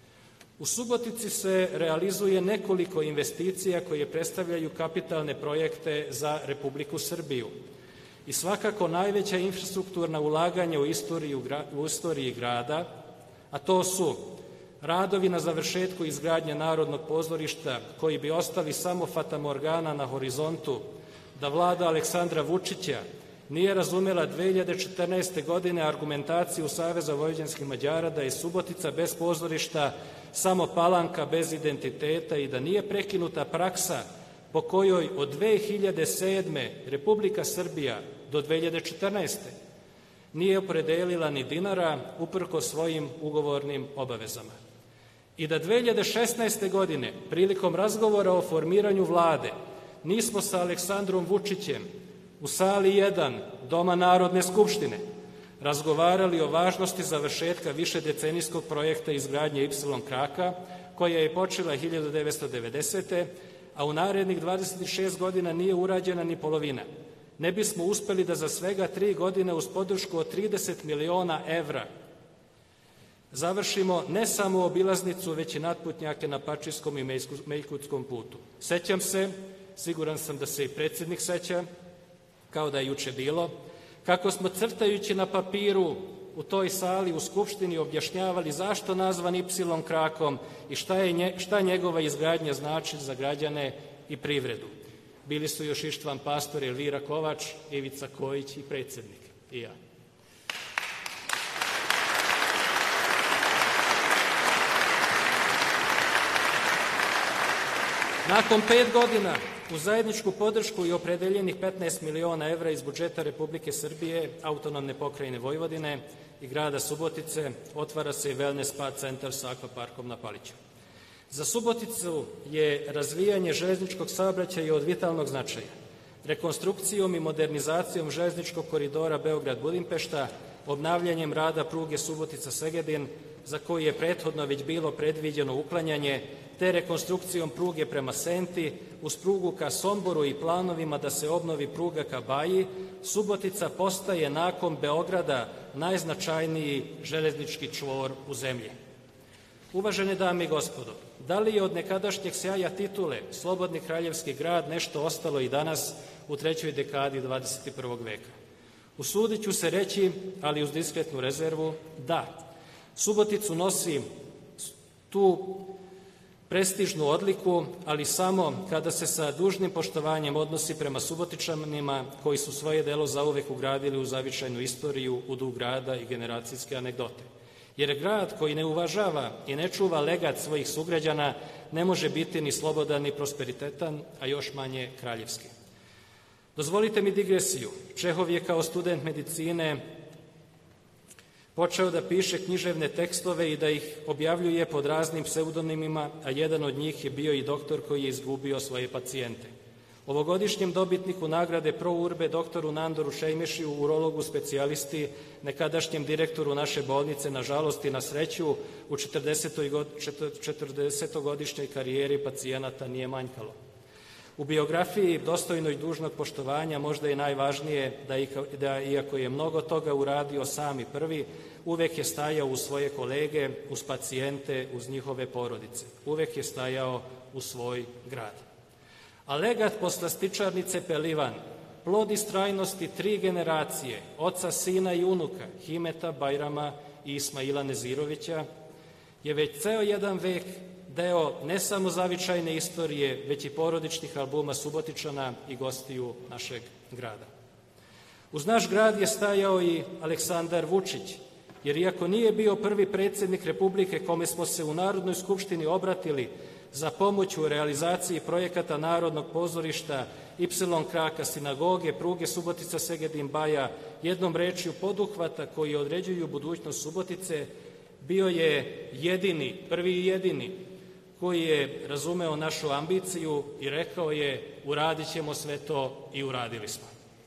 U Subotici se realizuje nekoliko investicija koje predstavljaju kapitalne projekte za Republiku Srbiju. I svakako najveća infrastrukturna ulaganja u istoriji, u istoriji grada, a to su radovi na završetku izgradnje Narodnog pozorišta koji bi ostali samo fatamorgana na horizontu, da vlada Aleksandra Vučića nije razumela dve hiljade četrnaeste. godine argumentaciju Saveza vojvođanskih Mađara da je Subotica bez pozorišta samo palanka bez identiteta i da nije prekinuta praksa po kojoj od dve hiljade sedme. Republika Srbija do dve hiljade četrnaeste. nije opredelila ni dinara uprkos svojim ugovornim obavezama. I da dve hiljade šesnaeste. godine, prilikom razgovora o formiranju vlade, nismo sa Aleksandrom Vučićem u sali jedan Doma Narodne skupštine razgovarali o važnosti završetka višedecenijskog projekta izgradnje Ipsilon kraka, koja je počela hiljadu devetsto devedesete. a u narednih dvadeset šest godina nije urađena ni polovina. Ne bismo uspeli da za svega tri godine uz podršku od trideset miliona evra završimo ne samo obilaznicu, već i natputnjake na Pačijskom i Mejkutskom putu. Sećam se, siguran sam da se i predsjednik seća, kao da je juče bilo, kako smo crtajući na papiru u toj sali u Skupštini objašnjavali zašto nazvan Ipsilon krakom i šta, je nje, šta njegova izgradnja znači za građane i privredu. Bili su još Ištvan Pastor, Elvira Kovač, Ivica Kojić i predsjednik, i ja. Nakon pet godina, uz zajedničku podršku i opredeljenih petnaest miliona evra iz budžeta Republike Srbije, autonomne pokrajine Vojvodine i grada Subotice, otvara se i wellness spa centar sa akvaparkom na Paliću. Za Suboticu je razvijanje železničkog saobraćaja od vitalnog značaja. Rekonstrukcijom i modernizacijom železničkog koridora Beograd-Budimpešta, obnavljanjem rada pruge Subotica-Segedin, za koji je prethodno već bilo predviđeno uklanjanje, te rekonstrukcijom pruge prema Senti, uz prugu ka Somboru i planovima da se obnovi pruga ka Baji, Subotica postaje nakon Beograda najznačajniji železnički čvor u zemlji. Uvažene dame i gospodo, da li je od nekadašnjeg sjaja titule Slobodni kraljevski grad nešto ostalo i danas u trećoj dekadi dvadeset prvog. veka? Usudit ću se reći, ali uz diskretnu rezervu, da. Suboticu nosi tu prestižnu odliku, ali samo kada se sa dužnim poštovanjem odnosi prema Subotičanima koji su svoje delo zauvek ugradili u zavičajnu istoriju, u duh grada i generacijske anegdote. Jer grad koji ne uvažava i ne čuva legat svojih sugrađana ne može biti ni slobodan ni prosperitetan, a još manje kraljevski. Dozvolite mi digresiju. Čehov je kao student medicine počeo da piše književne tekstove i da ih objavljuje pod raznim pseudonimima, a jedan od njih je bio i doktor koji je izgubio svoje pacijente. Ovogodišnjem dobitniku nagrade Pro Urbe, doktoru Nandoru Šejmešiju, urologu specijalisti, nekadašnjem direktoru naše bolnice, nažalost i na sreću, u četrdesetogodišnjoj karijeri pacijenata nije manjkalo. U biografiji dostojnoj dužnog poštovanja možda je najvažnije da, iako je mnogo toga uradio sami prvi, uvek je stajao uz svoje kolege, uz pacijente, uz njihove porodice. Uvek je stajao u svoj grad. a legat poslastičarnice Pelivan, plod istrajnosti tri generacije, oca, sina i unuka, Himeta, Bajrama i Ismaila Nezirovića, je već ceo jedan vek deo ne samo zavičajne istorije, već i porodičnih albuma Subotičana i gostiju našeg grada. Uz naš grad je stajao i Aleksandar Vučić, jer iako nije bio prvi predsjednik Republike kome smo se u Narodnoj skupštini obratili za pomoć u realizaciji projekata Narodnog pozorišta, Ipsilon kraka, sinagoge, pruge Subotica-Segedin-Baja, jednom rečju poduhvata koji određuju budućnost Subotice, bio je jedini, prvi i jedini, koji je razumeo našu ambiciju i rekao je uradit ćemo sve to i uradili smo.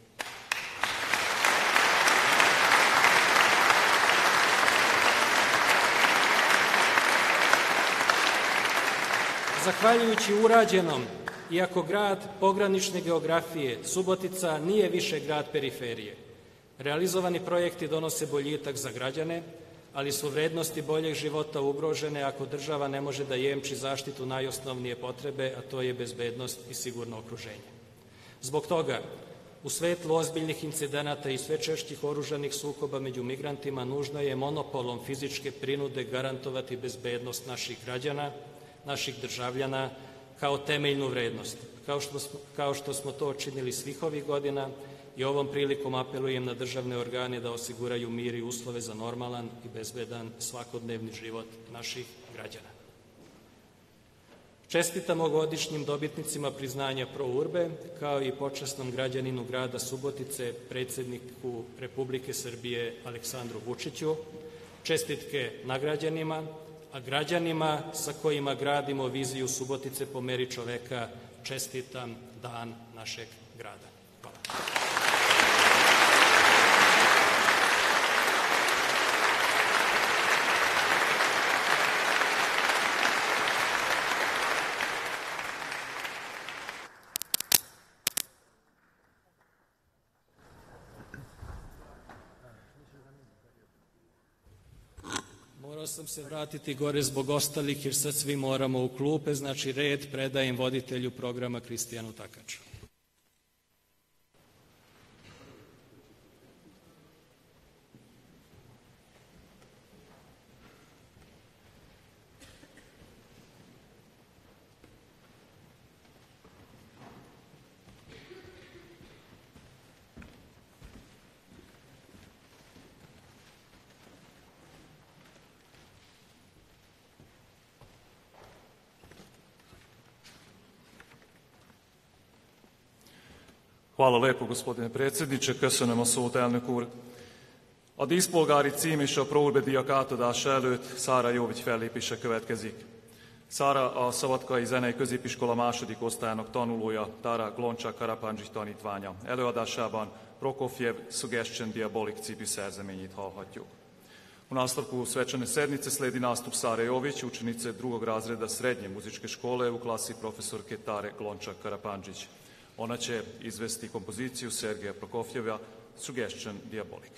Zahvaljujući urađenom, iako grad pogranične geografije, Subotica nije više grad periferije. Realizovani projekti donose boljitak za građane, ali su vrednosti boljeg života ugrožene ako država ne može da jemči zaštitu najosnovnije potrebe, a to je bezbednost i sigurno okruženje. Zbog toga, u svetlu ozbiljnih incidenata i sve češćih oružanih sukoba među migrantima, nužno je monopolom fizičke prinude garantovati bezbednost naših građana, naših državljana, kao temeljnu vrednost, kao što smo, kao što smo to činili svih ovih godina i ovom prilikom apelujem na državne organe da osiguraju mir i uslove za normalan i bezbedan svakodnevni život naših građana. Čestitamo godišnjim dobitnicima priznanja Pro Urbe, kao i počasnom građaninu grada Subotice, predsjedniku Republike Srbije Aleksandru Vučiću, čestitke nagrađanima, a građanima sa kojima gradimo viziju Subotice po meri čoveka čestitam dan našeg grada. Hvala. Morao sam se vratiti gore zbog ostalih, jer sad svi moramo u klupe, znači red predajem voditelju programa Kristijanu Takaču. Hvala lepo, gospodine predsjedniče. Köszönöm a szót, elnök úr. A díszpolgári cím és a Pro Urbe díjak átadása előtt Szára Jóvics fellépése következik. Szára a Szabadkai Zenei Középiskola második osztályának tanulója, Tara Glončak Karapandzsi tanítványa. Előadásában Prokofjev Suggestion Diabolik című szerzeményét hallhatjuk. U nastavku svečane sednice sledi nastup Sare Jović, učenice drugog razreda srednje muzičke škole u klasi profesorke Tare Glončak Karapandžić. Ona će izvesti kompoziciju Sergeja Prokofjeva Suggestion Diabolik.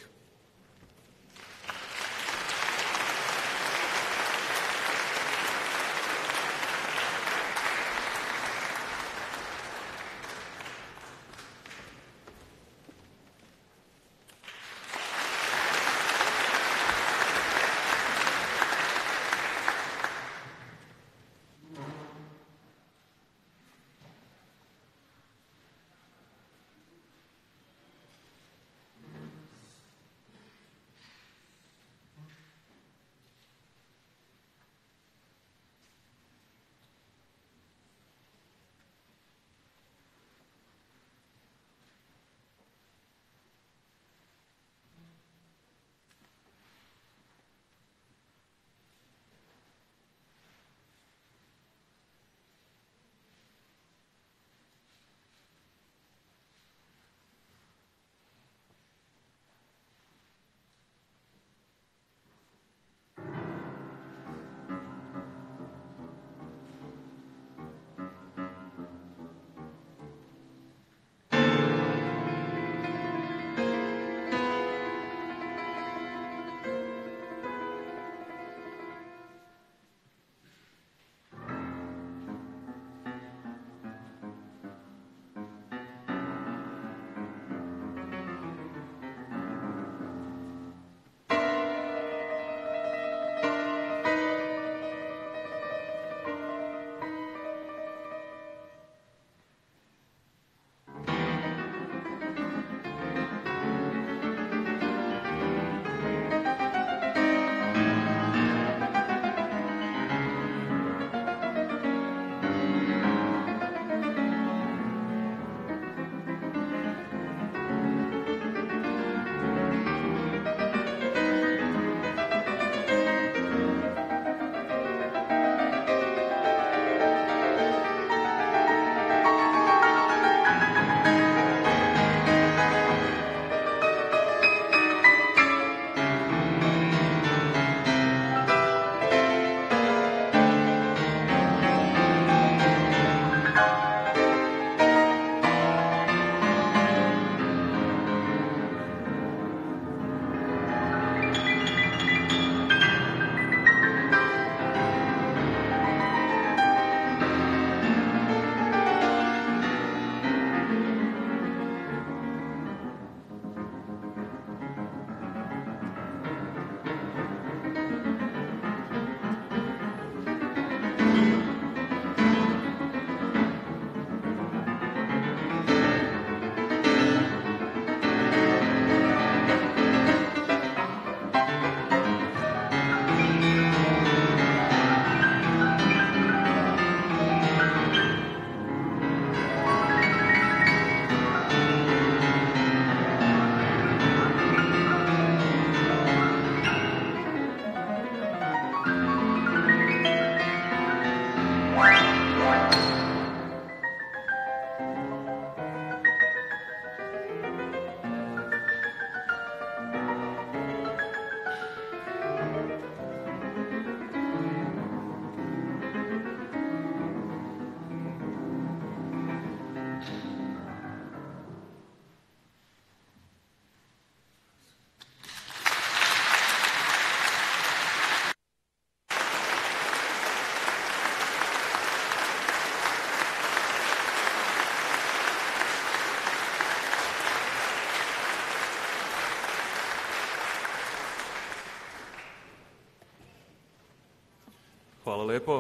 Hvala lepo.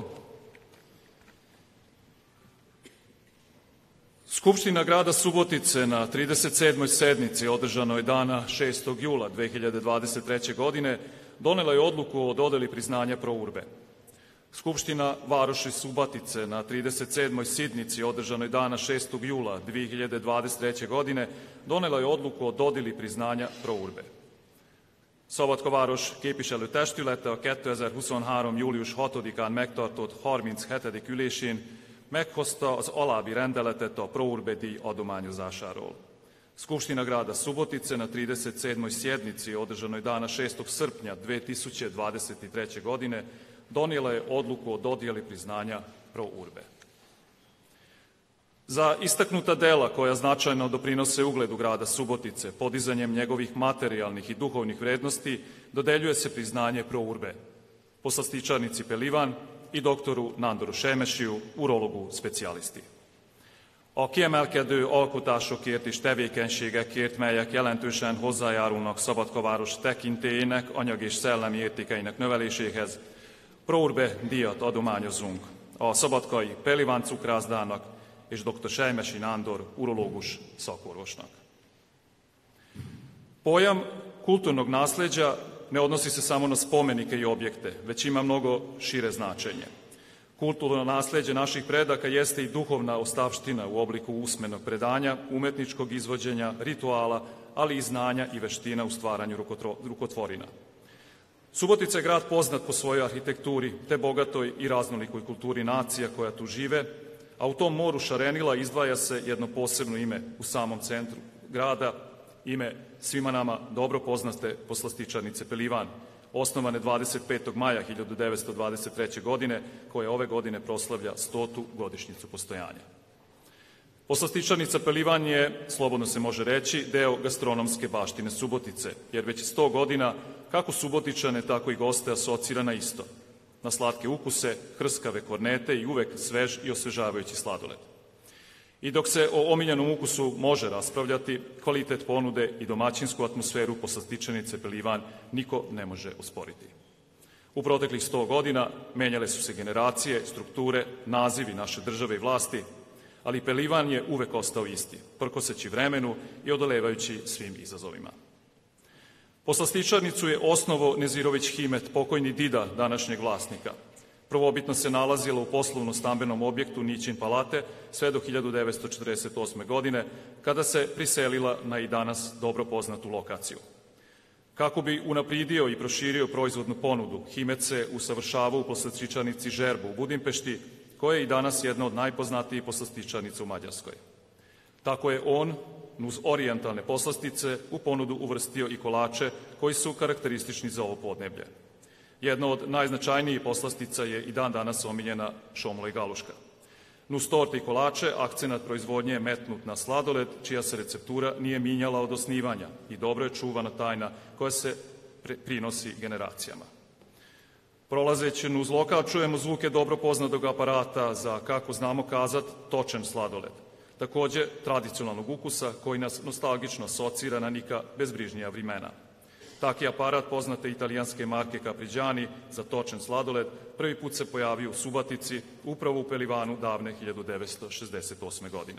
Skupština grada Subotice na trideset sedmoj sednici održanoj dana šestog jula dve hiljade dvadeset treće. godine donela je odluku o dodeli priznanja pro urbe. Skupština varoši Subotice na trideset sedmoj sidnici održanoj dana šestog jula dve hiljade dvadeset treće. godine donela je odluku o dodeli priznanja pro urbe. Szabadka képviselőtestülete a kétezer-huszonhárom. július hatodikán megtartott harminchetedik ülésén meghozta az alábbi rendeletet a pro urbe díj adományozásáról. Skupština grada Subotice na trideset sedmoj sjednici održanoj dana šestog srpnja dve tisuće dvadeset treće. godine donijela je odluku o dodjeli priznanja pro urbe. Za istaknuta dela koja značajno doprinose ugledu grada Subotice, podizanjem njegovih materijalnih i duhovnih vrednosti, dodeljuje se priznanje pro urbe poslastičarnici Pelivan i doktoru Nándoru Semesiju, urologu specialisti. A kiemelkedő alkotásokért és tevékenységekért, melyek jelentősen hozzájárulnak Szabadkaváros tekintélyének, anyagi és szellemi értékeinek növeléséhez, pro urbe díjat adományozunk a szabadkai Pelivan cukrászdának és doktor Semesi Nándor urológus szakorvosnak. Pojam kulturnog nasleđa ne odnosi se samo na spomenike i objekte, već ima mnogo šire značenje. Kulturno nasleđe naših predaka jeste i duhovna ostavština u obliku usmenog predanja, umetničkog izvođenja, rituala, ali i znanja i veština u stvaranju rukotvorina. Subotica je grad poznat po svojoj arhitekturi, te bogatoj i raznolikoj kulturi nacija koja tu žive, a u tom moru šarenila izdvaja se jedno posebno ime u samom centru grada, ime svima nama dobro poznate poslastičarnice Pelivan, osnovane dvadeset petog maja hiljadu devetsto dvadeset treće. godine, koje ove godine proslavlja stotu godišnjicu postojanja. Poslastičarnica Pelivan je, slobodno se može reći, deo gastronomske baštine Subotice, jer već sto godina kako Subotičane, tako i goste asocira na isto, na slatke ukuse, hrskave kornete i uvek svež i osvežavajući sladoled. I dok se o omiljenom ukusu može raspravljati, kvalitet ponude i domaćinsku atmosferu poslastičarnice Pelivan niko ne može osporiti. U proteklih sto godina menjale su se generacije, strukture, nazivi naše države i vlasti, ali Pelivan je uvek ostao isti, prkoseći vremenu i odolevajući svim izazovima. Poslastičarnicu je osnovo Nezirović Himet, pokojni dida današnjeg vlasnika. Prvobitno se nalazila u poslovno-stambenom objektu Nićin palate sve do hiljadu devetsto četrdeset osme. godine, kada se priselila na i danas dobro poznatu lokaciju. Kako bi unapridio i proširio proizvodnu ponudu, Himet se usavršavao u poslastičarnici Žerbu u Budimpešti, koja je i danas jedna od najpoznatijih poslastičarnica u Mađarskoj. Tako je on, uz orijentalne poslastice, u ponudu uvrstio i kolače koji su karakteristični za ovo podneblje. Jedna od najznačajnijih poslastica je i dan danas omiljena šomla i galuška. Nuz torte i kolače akcenat proizvodnje je metnut na sladoled, čija se receptura nije minjala od osnivanja i dobro je čuvana tajna koja se prinosi generacijama. Prolazeći uz lokal čujemo zvuke dobro poznatog aparata za, kako znamo kazat, točen sladoled. Takođe, tradicionalnog ukusa koji nas nostalgično asocira na nika bezbrižnija vremena. Taki aparat poznate italijanske marke Caprigiani za točen sladoled prvi put se pojavio u Subotici, upravo u Pelivanu davne hiljadu devetsto šezdeset osme. godine.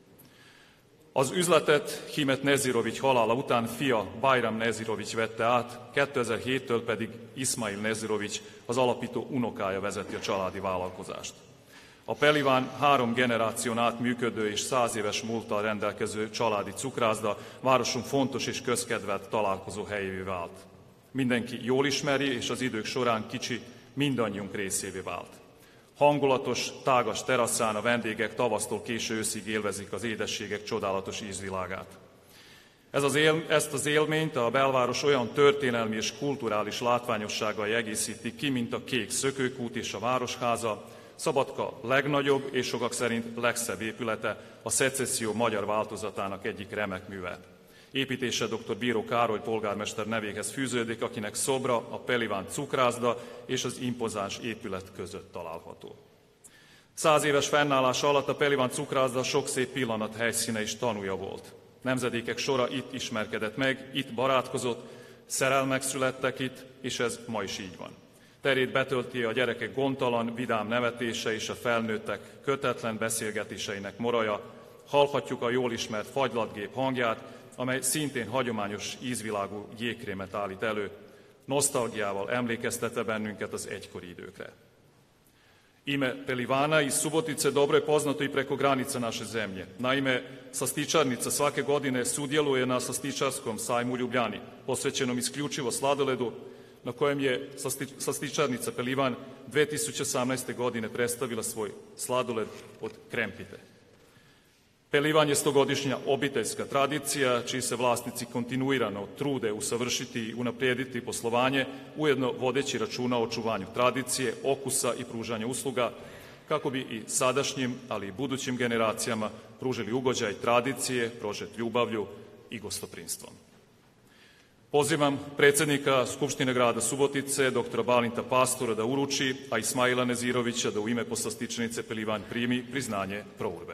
Az üzletet Himet Nezirovics halála után fia Bajram Nezirovics vette át, kétezer-héttől pedig Ismail Nezirovics, az alapító unokája vezeti a családi vállalkozást. A Pelivan három generáción át működő és száz éves múlttal rendelkező családi cukrászda városunk fontos és közkedvelt találkozó helyévé vált. Mindenki jól ismeri, és az idők során kicsi mindannyiunk részévé vált. Hangulatos, tágas teraszán a vendégek tavasztól késő őszig élvezik az édességek csodálatos ízvilágát. Ez az él, ezt az élményt a belváros olyan történelmi és kulturális látványossággal egészíti ki, mint a Kék Szökőkút és a Városháza, Szabadka legnagyobb és sokak szerint legszebb épülete, a szecesszió magyar változatának egyik remek műve. Építése doktor Bíró Károly polgármester nevéhez fűződik, akinek szobra a Pelivan cukrászda és az impozáns épület között található. Száz éves fennállása alatt a Pelivan cukrászda sok szép pillanat helyszíne és tanúja volt. Nemzedékek sora itt ismerkedett meg, itt barátkozott, szerelmek születtek itt, és ez ma is így van. Terét betölti a gyerekek gondtalan, vidám nevetése és a felnőttek kötetlen beszélgetéseinek moraja. Hallhatjuk a jól ismert fagylatgép hangját, amely szintén hagyományos ízvilágú jégkrémet állít elő, nosztalgiával emlékeztetve bennünket az egykori időkre. Ime Pelivana iz Subotice dobro je poznato i preko granica naše zemlje. Naime, slastičarnica svake godine sudjeluje na slastičarskom sajmu u Ljubljani, posvećenom isključivo sladoledu, na kojem je slastičarnica Pelivan dve tisuće osamnaeste. godine predstavila svoj sladoled od krempite. Pelivan je stogodišnja obiteljska tradicija, čiji se vlasnici kontinuirano trude usavršiti i unaprijediti poslovanje, ujedno vodeći računa o očuvanju tradicije, okusa i pružanja usluga, kako bi i sadašnjim, ali i budućim generacijama pružili ugođaj tradicije, prožet ljubavlju i gostoprinstvom. Pozivam predsjednika Skupštine grada Subotice, doktora Balinta Pastora, da uruči, a Ismaila Nezirovića da u ime poslastičnice Pelivan primi priznanje prourbe.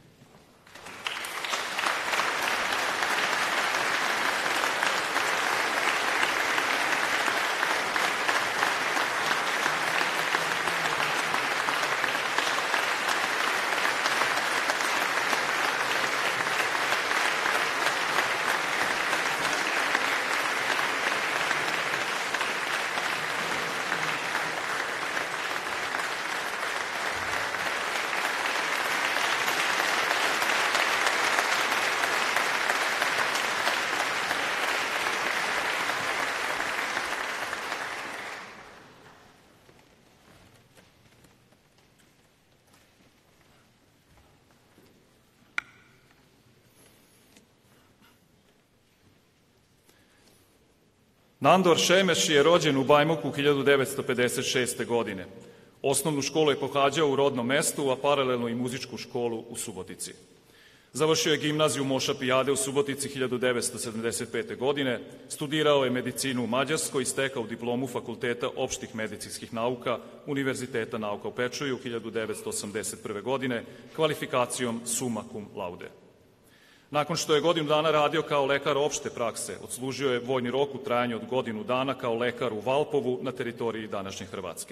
Nandor Šemeš je rođen u Bajmoku hiljadu devetsto pedeset šeste. godine. Osnovnu školu je pohađao u rodnom mestu, a paralelno i muzičku školu u Subotici. Završio je gimnaziju Moša Pijade u Subotici hiljadu devetsto sedamdeset pete. godine, studirao je medicinu u Mađarskoj i stekao diplomu Fakulteta opštih medicinskih nauka Univerziteta nauka u Pečuju hiljadu devetsto osamdeset prve. godine kvalifikacijom summa cum laude. Nakon što je godinu dana radio kao lekar opšte prakse, odslužio je vojni rok u trajanju od godinu dana kao lekar u Valpovu na teritoriji današnje Hrvatske.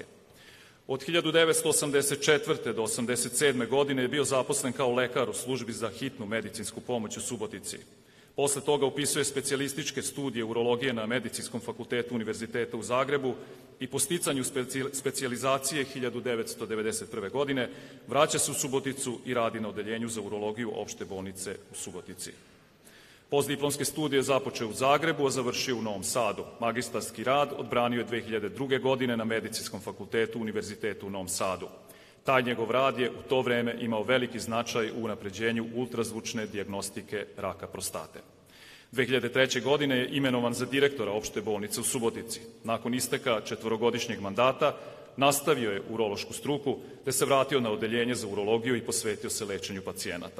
Od hiljadu devetsto osamdeset četvrte. do osamdeset sedme. godine je bio zaposlen kao lekar u službi za hitnu medicinsku pomoć u Subotici. Posle toga upisuje specijalističke studije urologije na Medicinskom fakultetu Univerziteta u Zagrebu i po sticanju specijalizacije hiljadu devetsto devedeset prve. godine vraća se u Suboticu i radi na odeljenju za urologiju opšte bolnice u Subotici. Postdiplomske studije započeo u Zagrebu, a završio u Novom Sadu. Magistarski rad odbranio je dve hiljade druge. godine na Medicinskom fakultetu Univerzitetu u Novom Sadu. Taj njegov rad je u to vreme imao veliki značaj u unapređenju ultrazvučne dijagnostike raka prostate. dve hiljade treće. godine je imenovan za direktora opšte bolnice u Subotici. Nakon isteka četvorogodišnjeg mandata nastavio je urološku struku, te se vratio na odeljenje za urologiju i posvetio se lečenju pacijenata.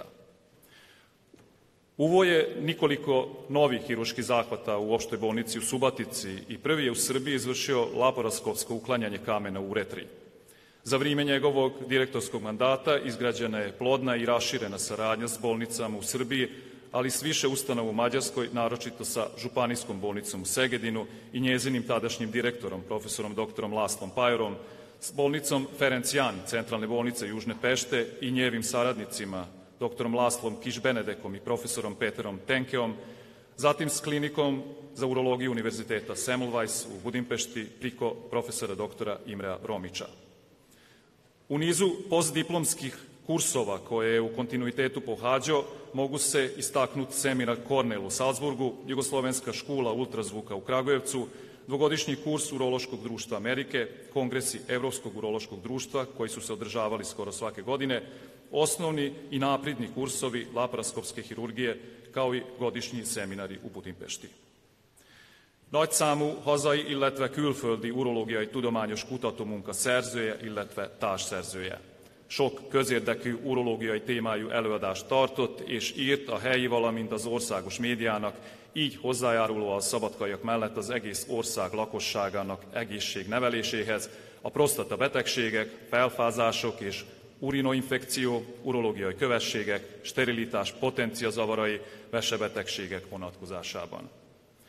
Uvo je nikoliko novih hiruških zahvata u opštoj bolnici u Subotici i prvi je u Srbiji izvršio laparoskopsko uklanjanje kamena u uretri. Za vrijeme njegovog direktorskog mandata izgrađena je plodna i raširena saradnja s bolnicama u Srbiji, ali s više ustanova u Mađarskoj, naročito sa Županijskom bolnicom u Segedinu i njezinim tadašnjim direktorom, profesorom doktorom Laslom Pajorom, s bolnicom Ferenc Jan, centralne bolnice Južne Pešte i njevim saradnicima, doktorom Laslom Kiš-Benedekom i profesorom Peterom Tenkeom, zatim s klinikom za urologiju Univerziteta Semmelweis u Budimpešti priko profesora doktora Imrea Romića. U nizu postdiplomskih kursova koje je u kontinuitetu pohađao mogu se istaknuti seminar Kornel u Salzburgu, Jugoslovenska škola ultrazvuka u Kragujevcu, dvogodišnji kurs Urološkog društva Amerike, kongresi Evropskog urološkog društva koji su se održavali skoro svake godine, osnovni i napredni kursovi laparoskopske hirurgije kao i godišnji seminari u Budimpešti. Nagyszámú hazai, illetve külföldi urológiai tudományos kutatómunka szerzője, illetve társszerzője. Sok közérdekű urológiai témájú előadást tartott és írt a helyi, valamint az országos médiának, így hozzájárulva a szabadkaiak mellett az egész ország lakosságának egészségneveléséhez, a prostata betegségek, felfázások és urinoinfekció, urológiai kövességek, sterilitás potencia zavarai, vesebetegségek vonatkozásában.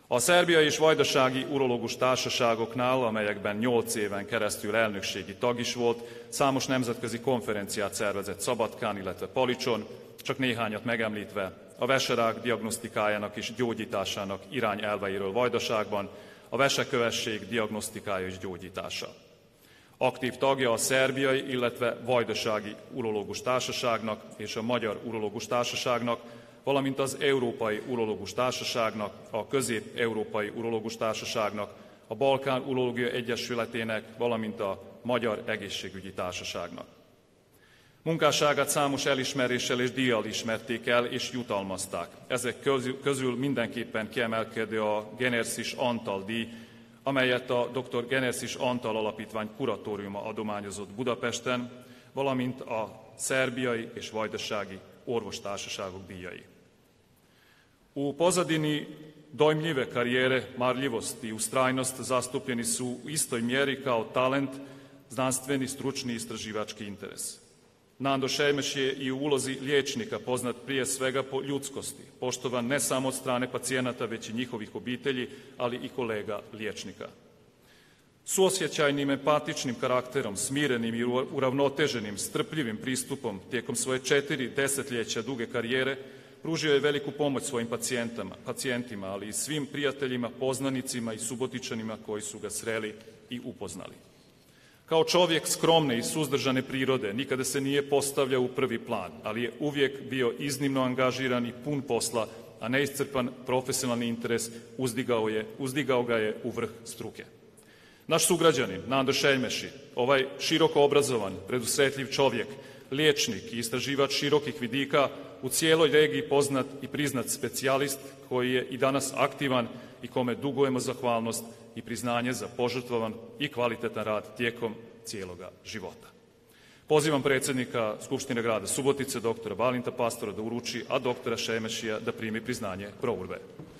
A szerbiai és vajdasági urológus társaságoknál, amelyekben nyolc éven keresztül elnökségi tag is volt, számos nemzetközi konferenciát szervezett Szabadkán, illetve Palicson, csak néhányat megemlítve, a veserák diagnosztikájának és gyógyításának irányelveiről Vajdaságban, a vesekövesség diagnosztikája és gyógyítása. Aktív tagja a szerbiai, illetve vajdasági urológus társaságnak és a magyar urológus társaságnak, valamint az Európai Urológus Társaságnak, a Közép-Európai Urológus Társaságnak, a Balkán Urológia Egyesületének, valamint a Magyar Egészségügyi Társaságnak. Munkásságát számos elismeréssel és díjjal ismerték el és jutalmazták. Ezek közül mindenképpen kiemelkedő a Genersis Antal díj, amelyet a doktor Genersis Antal Alapítvány kuratóriuma adományozott Budapesten, valamint a szerbiai és vajdasági orvostársaságok díjai. U pozadini dojmljive karijere, marljivost i ustrajnost zastupljeni su u istoj mjeri kao talent, znanstveni, stručni i istraživački interes. Nando Šejmeš je i u ulozi liječnika poznat prije svega po ljudskosti, poštovan ne samo od strane pacijenata, već i njihovih obitelji, ali i kolega liječnika. Suosjećajnim, empatičnim karakterom, smirenim i uravnoteženim, strpljivim pristupom tijekom svoje četiri desetljeća duge karijere pružio je veliku pomoć svojim pacijentima, ali i svim prijateljima, poznanicima i subotičanima koji su ga sreli i upoznali. Kao čovjek skromne i suzdržane prirode nikada se nije postavljao u prvi plan, ali je uvijek bio iznimno angažiran i pun posla, a neiscrpan profesionalni interes uzdigao, je, uzdigao ga je u vrh struke. Naš sugrađanin, Nando Šejmeši, ovaj široko obrazovan, predusretljiv čovjek, liječnik i istraživač širokih vidika, u cijeloj regiji poznat i priznat specijalist koji je i danas aktivan i kome dugujemo zahvalnost i priznanje za požrtvovan i kvalitetan rad tijekom cijeloga života. Pozivam predsjednika Skupštine grada Subotice, doktora Balinta Pastora, da uruči, a doktora Šejmešija da primi priznanje prourbe.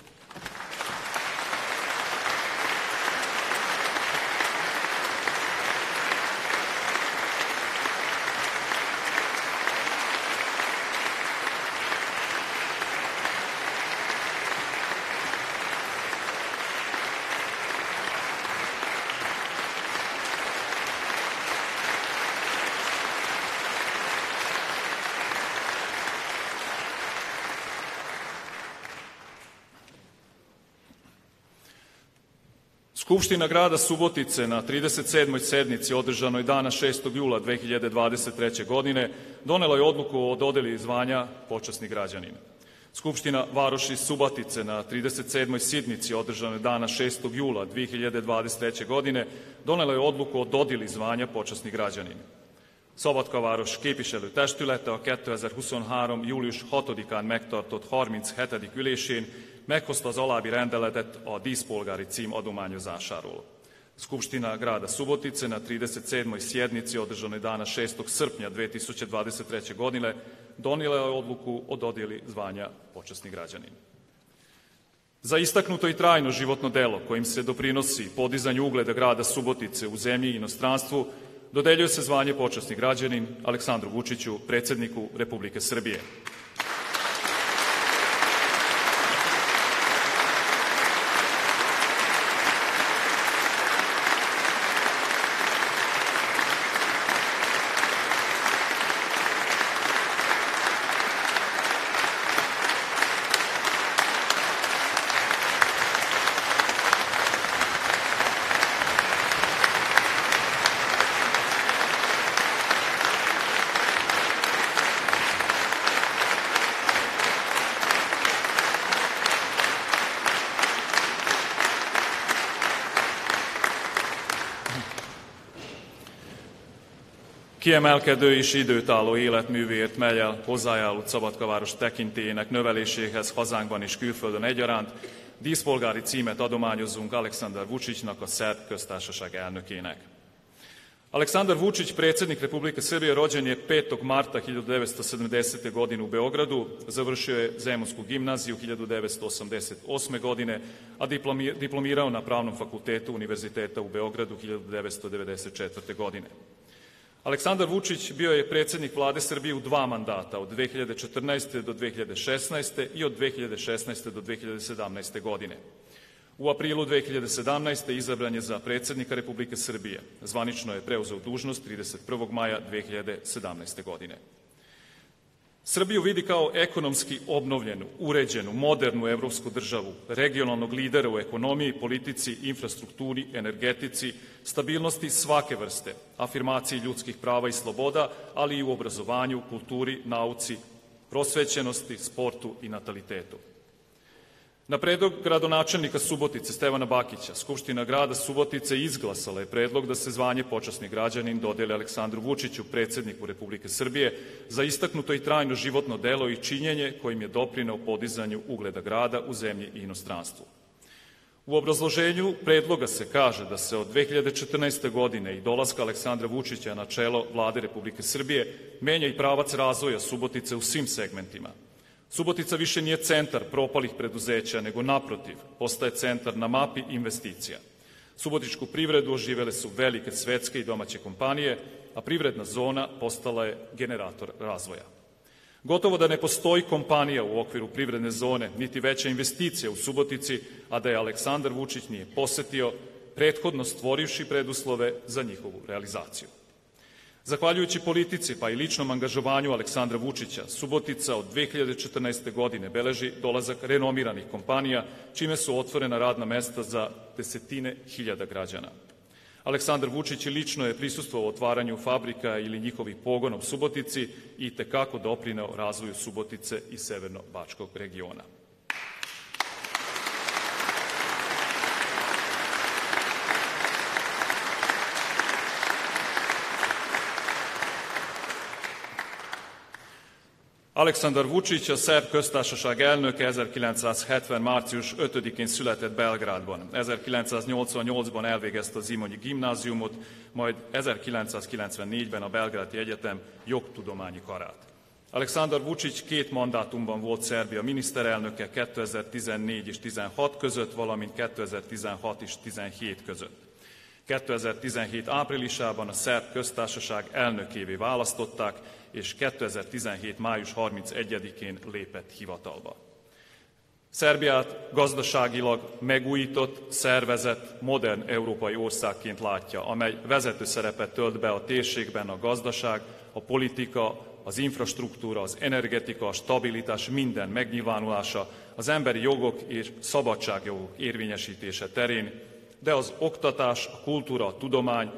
Skupština grada Subotice na trideset sedmoj sednici održanoj dana šestog jula dve hiljade dvadeset treće. godine donela je odluku o dodeli zvanja počasni građanin. Skupština varoši Subotice na trideset sedmoj sjednici održanoj dana šestog jula dve hiljade dvadeset treće. godine donela je odluku o dodjeli zvanja počasni građanin. Szabadkaváros képviselőtestülete a kétezer-huszonhárom. július hatodikán megtartott harminchetedik ülésén meghozta az alábbi rendeletet a díszpolgári cím adományozásáról. Skupština grada Subotice na trideset sedmoj sjednici održanoj dana šestog srpnja dve tisuće dvadeset treće. godine donijela je odluku o dodjeli zvanja počasni građanin. Za istaknuto i trajno životno delo kojim se doprinosi podizanju ugleda grada Subotice u zemlji i inostranstvu dodeljuje se zvanje počasni građanin Aleksandru Vučiću, predsjedniku Republike Srbije. Kiemelkedő és időtálló életművéért, mellyel hozzájárult Szabadkaváros tekintélyének növeléséhez hazánkban és külföldön egyaránt, díszpolgári címet adományozzunk Aleksandar Vučićnak, a Szerb köztársaság elnökének. Aleksandar Vučić, predsjednik Republike Srbije, rođen je petog marta hiljadu devetsto sedamdesete. godine u Beogradu, završio je Zemunsku gimnaziju hiljadu devetsto osamdeset osme. godine, a diplomirao na Pravnom fakultetu Univerziteta u Beogradu hiljadu devetsto devedeset četvrte. godine. Aleksandar Vučić bio je predsjednik vlade Srbije u dva mandata, od dve hiljade četrnaeste. do dve hiljade šesnaeste. i od dve hiljade šesnaeste. do dve hiljade sedamnaeste. godine. U aprilu dve hiljade sedamnaeste. izabran je za predsjednika Republike Srbije. Zvanično je preuzeo dužnost trideset prvog maja dve hiljade sedamnaeste. godine. Srbiju vidi kao ekonomski obnovljenu, uređenu, modernu evropsku državu, regionalnog lidera u ekonomiji, politici, infrastrukturi, energetici, stabilnosti svake vrste, afirmaciji ljudskih prava i sloboda, ali i u obrazovanju, kulturi, nauci, prosvećenosti, sportu i natalitetu. Na predlog gradonačelnika Subotice Stevana Bakića, Skupština grada Subotice izglasala je predlog da se zvanje počasni građanin dodeli Aleksandru Vučiću, predsjedniku Republike Srbije, za istaknuto i trajno životno delo i činjenje kojim je doprineo podizanju ugleda grada u zemlji i inostranstvu. U obrazloženju predloga se kaže da se od dve hiljade četrnaeste. godine i dolaska Aleksandra Vučića na čelo Vlade Republike Srbije menja i pravac razvoja Subotice u svim segmentima. Subotica više nije centar propalih preduzeća, nego naprotiv, postaje centar na mapi investicija. Subotičku privredu oživele su velike svetske i domaće kompanije, a privredna zona postala je generator razvoja. Gotovo da ne postoji kompanija u okviru privredne zone, niti veća investicija u Subotici, a da je Aleksandar Vučić nije posetio, prethodno stvorivši preduslove za njihovu realizaciju. Zahvaljujući politici pa i ličnom angažovanju Aleksandra Vučića, Subotica od dve hiljade četrnaeste. godine beleži dolazak renomiranih kompanija, čime su otvorena radna mesta za desetine hiljada građana. Aleksandar Vučić lično je prisustvovao otvaranju fabrika ili njihovih pogona u Subotici i tekako doprineo razvoju Subotice i severno-bačkog regiona. Aleksandar Vučić, a szerb köztársaság elnöke ezerkilencszázhetven. március ötödikén született Belgrádban. ezerkilencszáznyolcvannyolcban elvégezte a Zimonyi gimnáziumot, majd ezerkilencszázkilencvennégyben a Belgrádi Egyetem jogtudományi karát. Aleksandar Vučić két mandátumban volt Szerbia miniszterelnöke kétezer-tizennégy és tizenhat között, valamint kétezer-tizenhat és tizenhét között. kétezer-tizenhét áprilisában a szerb köztársaság elnökévé választották, és kétezer-tizenhét. május harmincegyedikén lépett hivatalba. Szerbiát gazdaságilag megújított, szervezett, modern európai országként látja, amely vezető szerepet tölt be a térségben a gazdaság, a politika, az infrastruktúra, az energetika, a stabilitás minden megnyilvánulása, az emberi jogok és szabadságjogok érvényesítése terén, de az oktatás, a kultúra, a tudomány,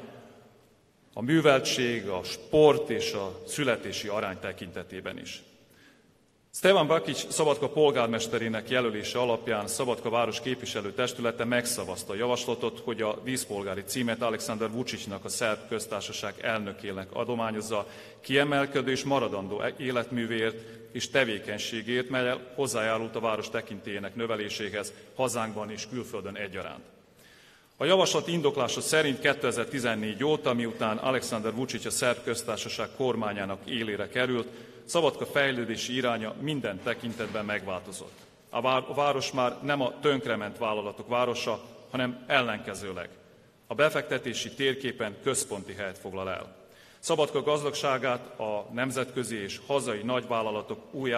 a műveltség, a sport és a születési arány tekintetében is. Stevan Bakić Szabadka polgármesterének jelölése alapján Szabadka város képviselőtestülete megszavazta a javaslatot, hogy a díszpolgári címet Aleksandar Vučićnak, a szerb köztársaság elnökének adományozza kiemelkedő és maradandó életművéért és tevékenységért, melyel hozzájárult a város tekintélyének növeléséhez hazánkban és külföldön egyaránt. A javaslat indoklása szerint kétezer-tizennégy óta, miután Aleksandar Vučić a szerb köztársaság kormányának élére került, Szabadka fejlődési iránya minden tekintetben megváltozott. A város már nem a tönkrement vállalatok városa, hanem ellenkezőleg. A befektetési térképen központi helyet foglal el. Szabadka gazdagságát a nemzetközi és hazai nagyvállalatok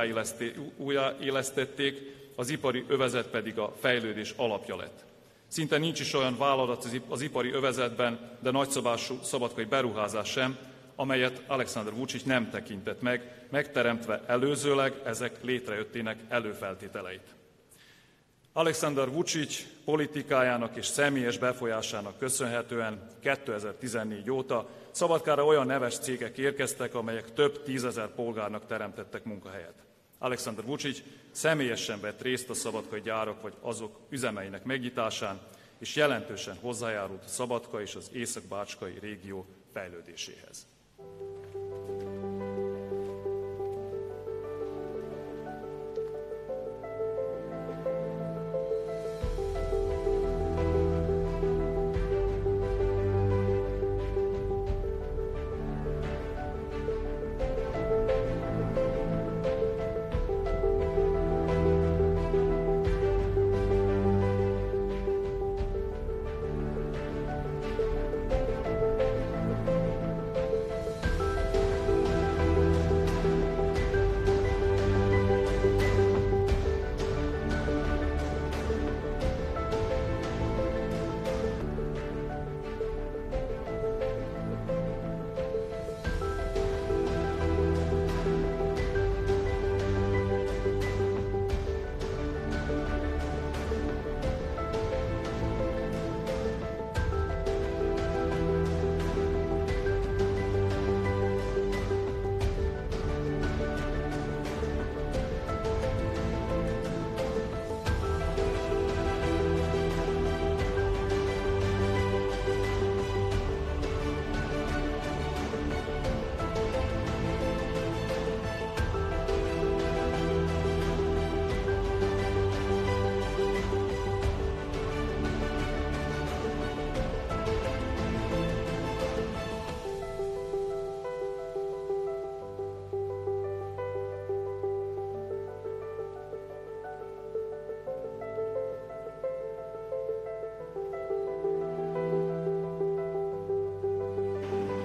újjáélesztették, az ipari övezet pedig a fejlődés alapja lett. Szinte nincs is olyan vállalat az ipari övezetben, de nagyszabású szabadkai beruházás sem, amelyet Aleksandar Vučić nem tekintett meg, megteremtve előzőleg ezek létrejöttének előfeltételeit. Aleksandar Vučić politikájának és személyes befolyásának köszönhetően kétezer-tizennégy óta Szabadkára olyan neves cégek érkeztek, amelyek több tízezer polgárnak teremtettek munkahelyet. Aleksandar Vučić személyesen vett részt a szabadkai gyárak vagy azok üzemeinek megnyitásán, és jelentősen hozzájárult a Szabadka és az észak-bácskai régió fejlődéséhez.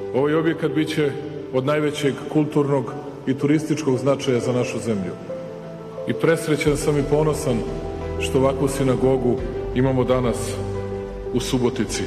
Ovaj objekat biće od najvećeg kulturnog i turističkog značaja za našu zemlju. I presrećan sam i ponosan što ovakvu sinagogu imamo danas u Subotici.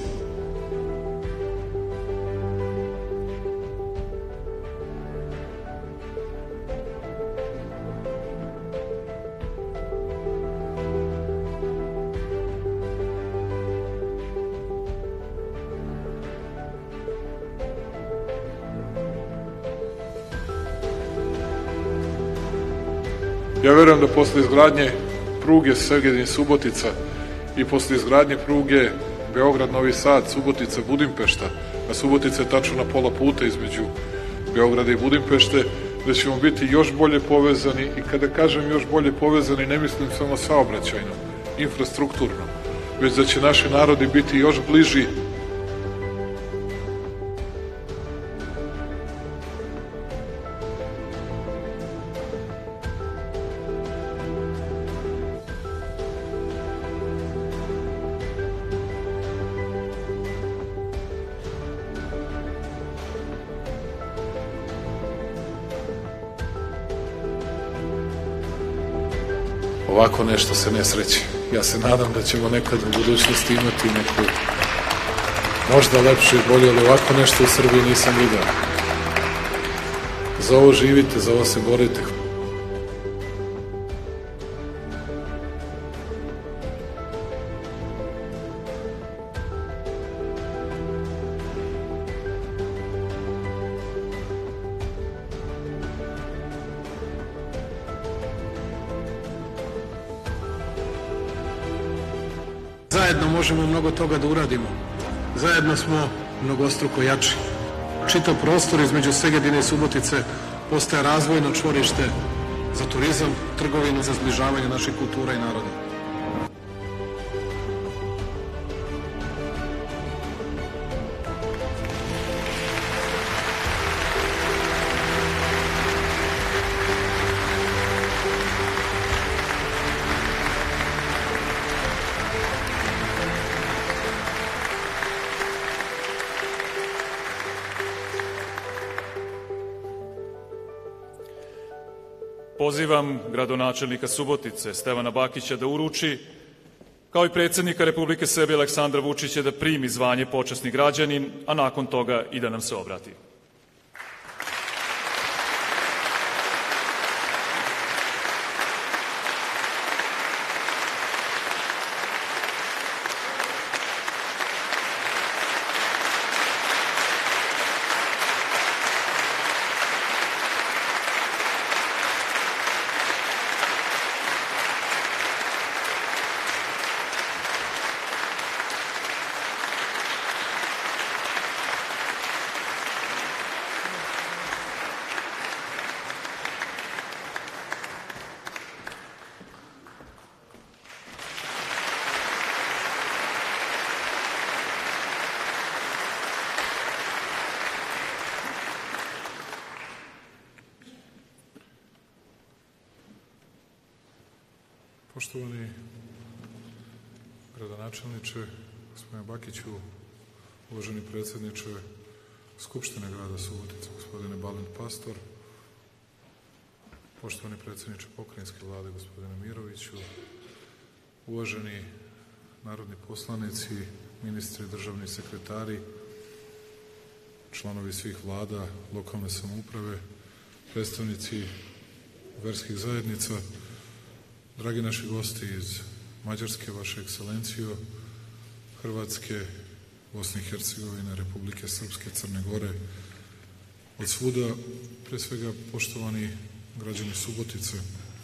Ja verujem da posle izgradnje pruge Segedin-Subotica i posle izgradnje pruge Beograd-Novi Sad, Subotica-Budimpešta, a Subotica je tačno na pola puta između Beograda i Budimpešte, da ćemo biti još bolje povezani i kada kažem još bolje povezani ne mislim samo saobraćajno, infrastrukturno, već da će naši narodi biti još bliži ovako nešto se ne sreće. Ja se nadam da ćemo nekad u budućnosti imati neku možda lepše i bolje, ali ovako nešto u Srbiji nisam vidio. Za ovo živite, za ovo se borite. Zajedno možemo mnogo toga da uradimo. Zajedno smo mnogostruko jači. Čitav prostor između Segedina i Subotice postaje razvojno čvorište za turizam, trgovinu, za zbližavanje naših kultura i naroda. Pozivam gradonačelnika Subotice, Stevana Bakića, da uruči, kao i predsjednika Republike Srbije Aleksandra Vučića, da primi zvanje počasni građanin, a nakon toga i da nam se obrati. Poštovani gradonačelniče, gospodine Bakiću, uvaženi predsjedniče Skupštine grada Subotice, gospodine Balint Pastor, poštovani predsjedniče pokrajinske vlade, gospodine Miroviću, uvaženi narodni poslanici, ministri, državni sekretari, članovi svih vlada, lokalne samouprave, predstavnici verskih zajednica, dragi naši gosti iz Mađarske, vaše ekscelencijo, Hrvatske, Bosne i Hercegovine, Republike Srpske, Crne Gore, od svuda, pre svega poštovani građani Subotice.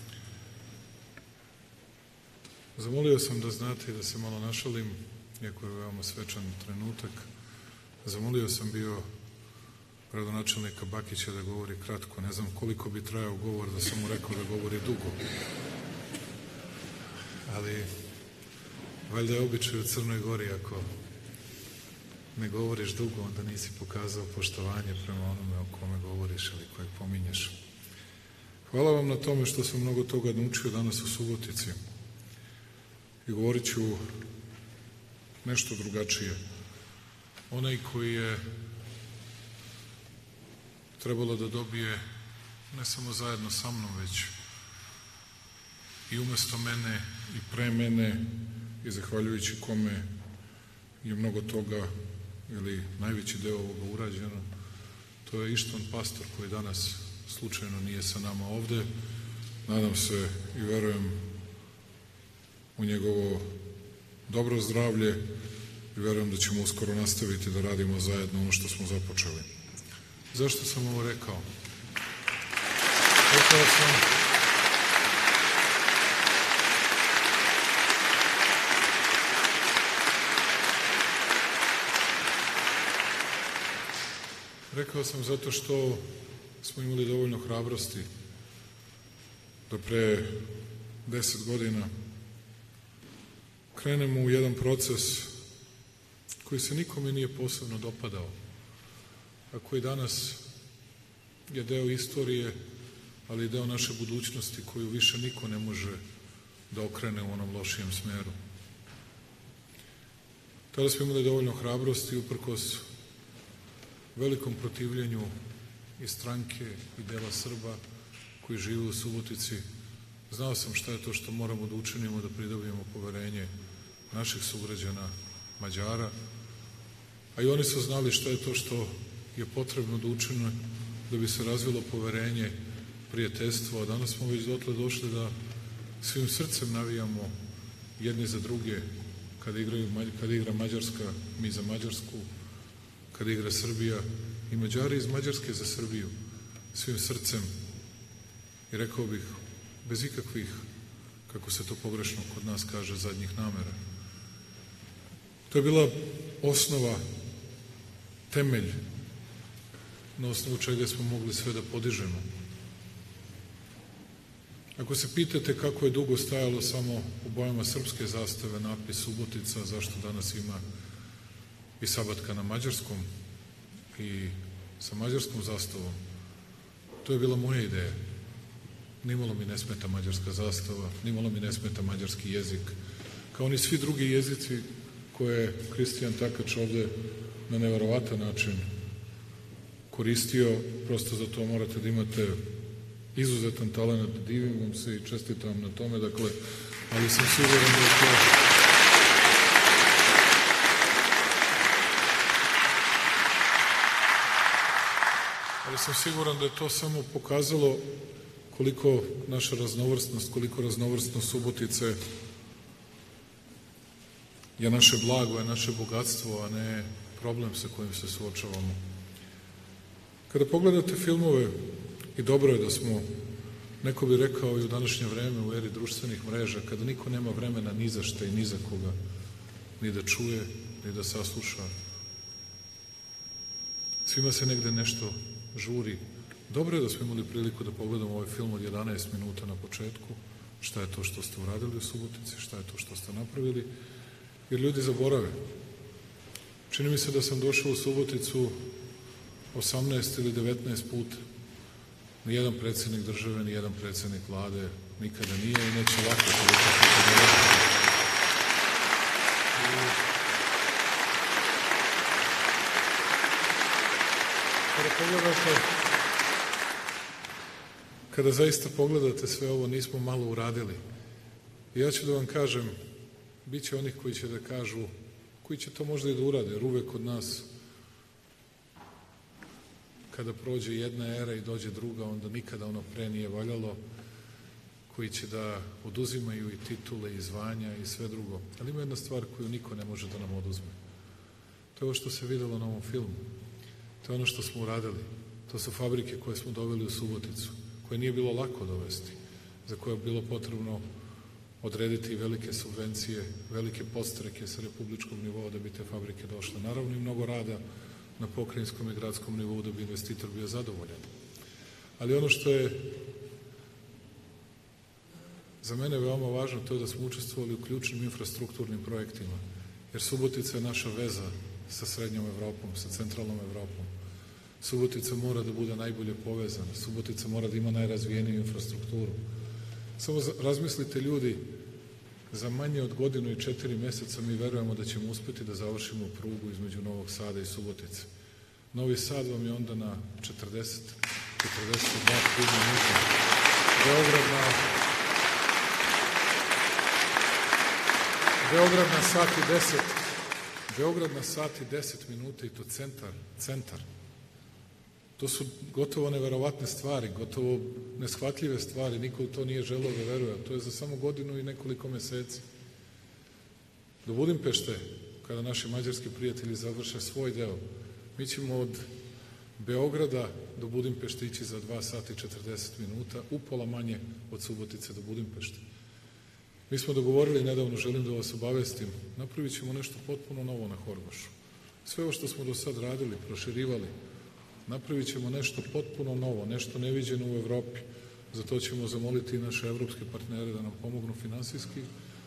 Zamolio sam da znate i da se malo našalim, iako je veoma svečan trenutak, zamolio sam bio gradonačelnika Bakića da govori kratko, ne znam koliko bi trajao govor da sam mu rekao da govori dugo. Ali, valjda je običaj u Crnoj Gori, ako ne govoriš dugo, onda nisi pokazao poštovanje prema onome o kome govoriš ili kojeg pominješ. Hvala vam na tome što sam mnogo toga naučio danas u Subotici i govorit ću nešto drugačije. Onaj koji je trebalo da dobije ne samo zajedno sa mnom, već i umesto mene i pre mene i zahvaljujući kome je mnogo toga ili najveći deo ovoga urađeno. To je Ištvan Pastor koji danas slučajno nije sa nama ovde. Nadam se i verujem u njegovo dobro zdravlje i verujem da ćemo uskoro nastaviti da radimo zajedno ono što smo započeli. Zašto sam ovo rekao? Rekao sam Rekao sam zato što smo imali dovoljno hrabrosti da pre deset godina krenemo u jedan proces koji se nikome nije posebno dopadao, a koji danas je deo istorije, ali i deo naše budućnosti koju više niko ne može da okrene u onom lošijem smeru. Tada smo imali dovoljno hrabrosti uprkos velikom protivljenju i stranke i dela Srba koji žive u Subotici. Znao sam šta je to što moramo da učinimo da pridobijemo poverenje naših sugrađana Mađara, a i oni su znali šta je to što je potrebno da učine da bi se razvilo poverenje, prijateljstvo, a danas smo već dotle došli da svim srcem navijamo jedni za druge. Kada, igraju, kada igra Mađarska, mi za Mađarsku, kada igra Srbija i Mađari iz Mađarske za Srbiju, svim srcem i rekao bih bez ikakvih, kako se to pogrešno kod nas kaže, zadnjih namera. To je bila osnova, temelj na osnovu čega smo mogli sve da podižemo. Ako se pitate kako je dugo stajalo samo u bojama srpske zastave napis Subotica, zašto danas ima i Sabatka na mađarskom i sa mađarskom zastavom, to je bila moja ideja. Nimalo mi ne smeta mađarska zastava, nimalo mi ne smeta mađarski jezik, kao ni svi drugi jezici koje je Kristijan Takač ovde na neverovatan način koristio. Prosto za to morate da imate izuzetan talent, divim vam se i čestitam na tome, dakle, ali sam siguran da je to ali sam siguran da je to samo pokazalo koliko naša raznovrsnost, koliko raznovrsnost Subotice je naše blago, je naše bogatstvo, a ne problem sa kojim se suočavamo. Kada pogledate filmove, i dobro je da smo, neko bi rekao i u današnje vreme, u eri društvenih mreža, kada niko nema vremena ni za šta i ni za koga, ni da čuje, ni da sasluša. Svima se negde nešto žuri. Dobro je da smo imali priliku da pogledamo ovaj film od jedanaest minuta na početku, šta je to što ste uradili u Subotici, šta je to što ste napravili, jer ljudi zaborave. Čini mi se da sam došao u Suboticu osamnaest ili devetnaest puta. Ni jedan predsjednik države, ni jedan predsjednik vlade nikada nije i neće lako toliko puta da došao. Kada pogledate, kada zaista pogledate sve ovo, nismo malo uradili. I ja ću da vam kažem, bit će onih koji će da kažu, koji će to možda i da urade, jer uvek kod nas, kada prođe jedna era i dođe druga, onda nikada ono pre nije valjalo, koji će da oduzimaju i titule i zvanja i sve drugo. Ali ima jedna stvar koju niko ne može da nam oduzme. To je ovo što se videlo na ovom filmu. To je ono što smo uradili. To su fabrike koje smo doveli u Suboticu, koje nije bilo lako dovesti, za koje je bilo potrebno odrediti velike subvencije, velike podstreke sa republičkog nivoa da bi te fabrike došle. Naravno i mnogo rada na pokrajinskom i gradskom nivou da bi investitor bio zadovoljan. Ali ono što je za mene veoma važno, to je da smo učestvovali u ključnim infrastrukturnim projektima, jer Subotica je naša veza sa srednjom Evropom, sa centralnom Evropom. Subotica mora da bude najbolje povezana, Subotica mora da ima najrazvijeniju infrastrukturu. Samo razmislite ljudi, za manje od godinu i četiri meseca mi verujemo da ćemo uspeti da završimo prugu između Novog Sada i Subotice. Novi Sad vam je onda na četrdeset, četrdeset dva minuta. Beograd na... Beograd na sat i deset. Beograd na sat i deset minuta i to centar, centar. To su gotovo neverovatne stvari, gotovo neshvatljive stvari. Niko u to nije želeo da veruje. To je za samo godinu i nekoliko meseci. Do Budimpešte, kada naši mađarski prijatelji završe svoj deo, mi ćemo od Beograda do Budimpešte ići za dva sata i četrdeset minuta, upola manje od Subotice do Budimpešte. Mi smo dogovorili nedavno, želim da vas obavestim, napravit ćemo nešto potpuno novo na Horgošu. Sve ovo što smo do sad radili, proširivali, napravit ćemo nešto potpuno novo, nešto neviđeno u Evropi. Za to ćemo zamoliti i naše evropske partnere da nam pomognu finansijski,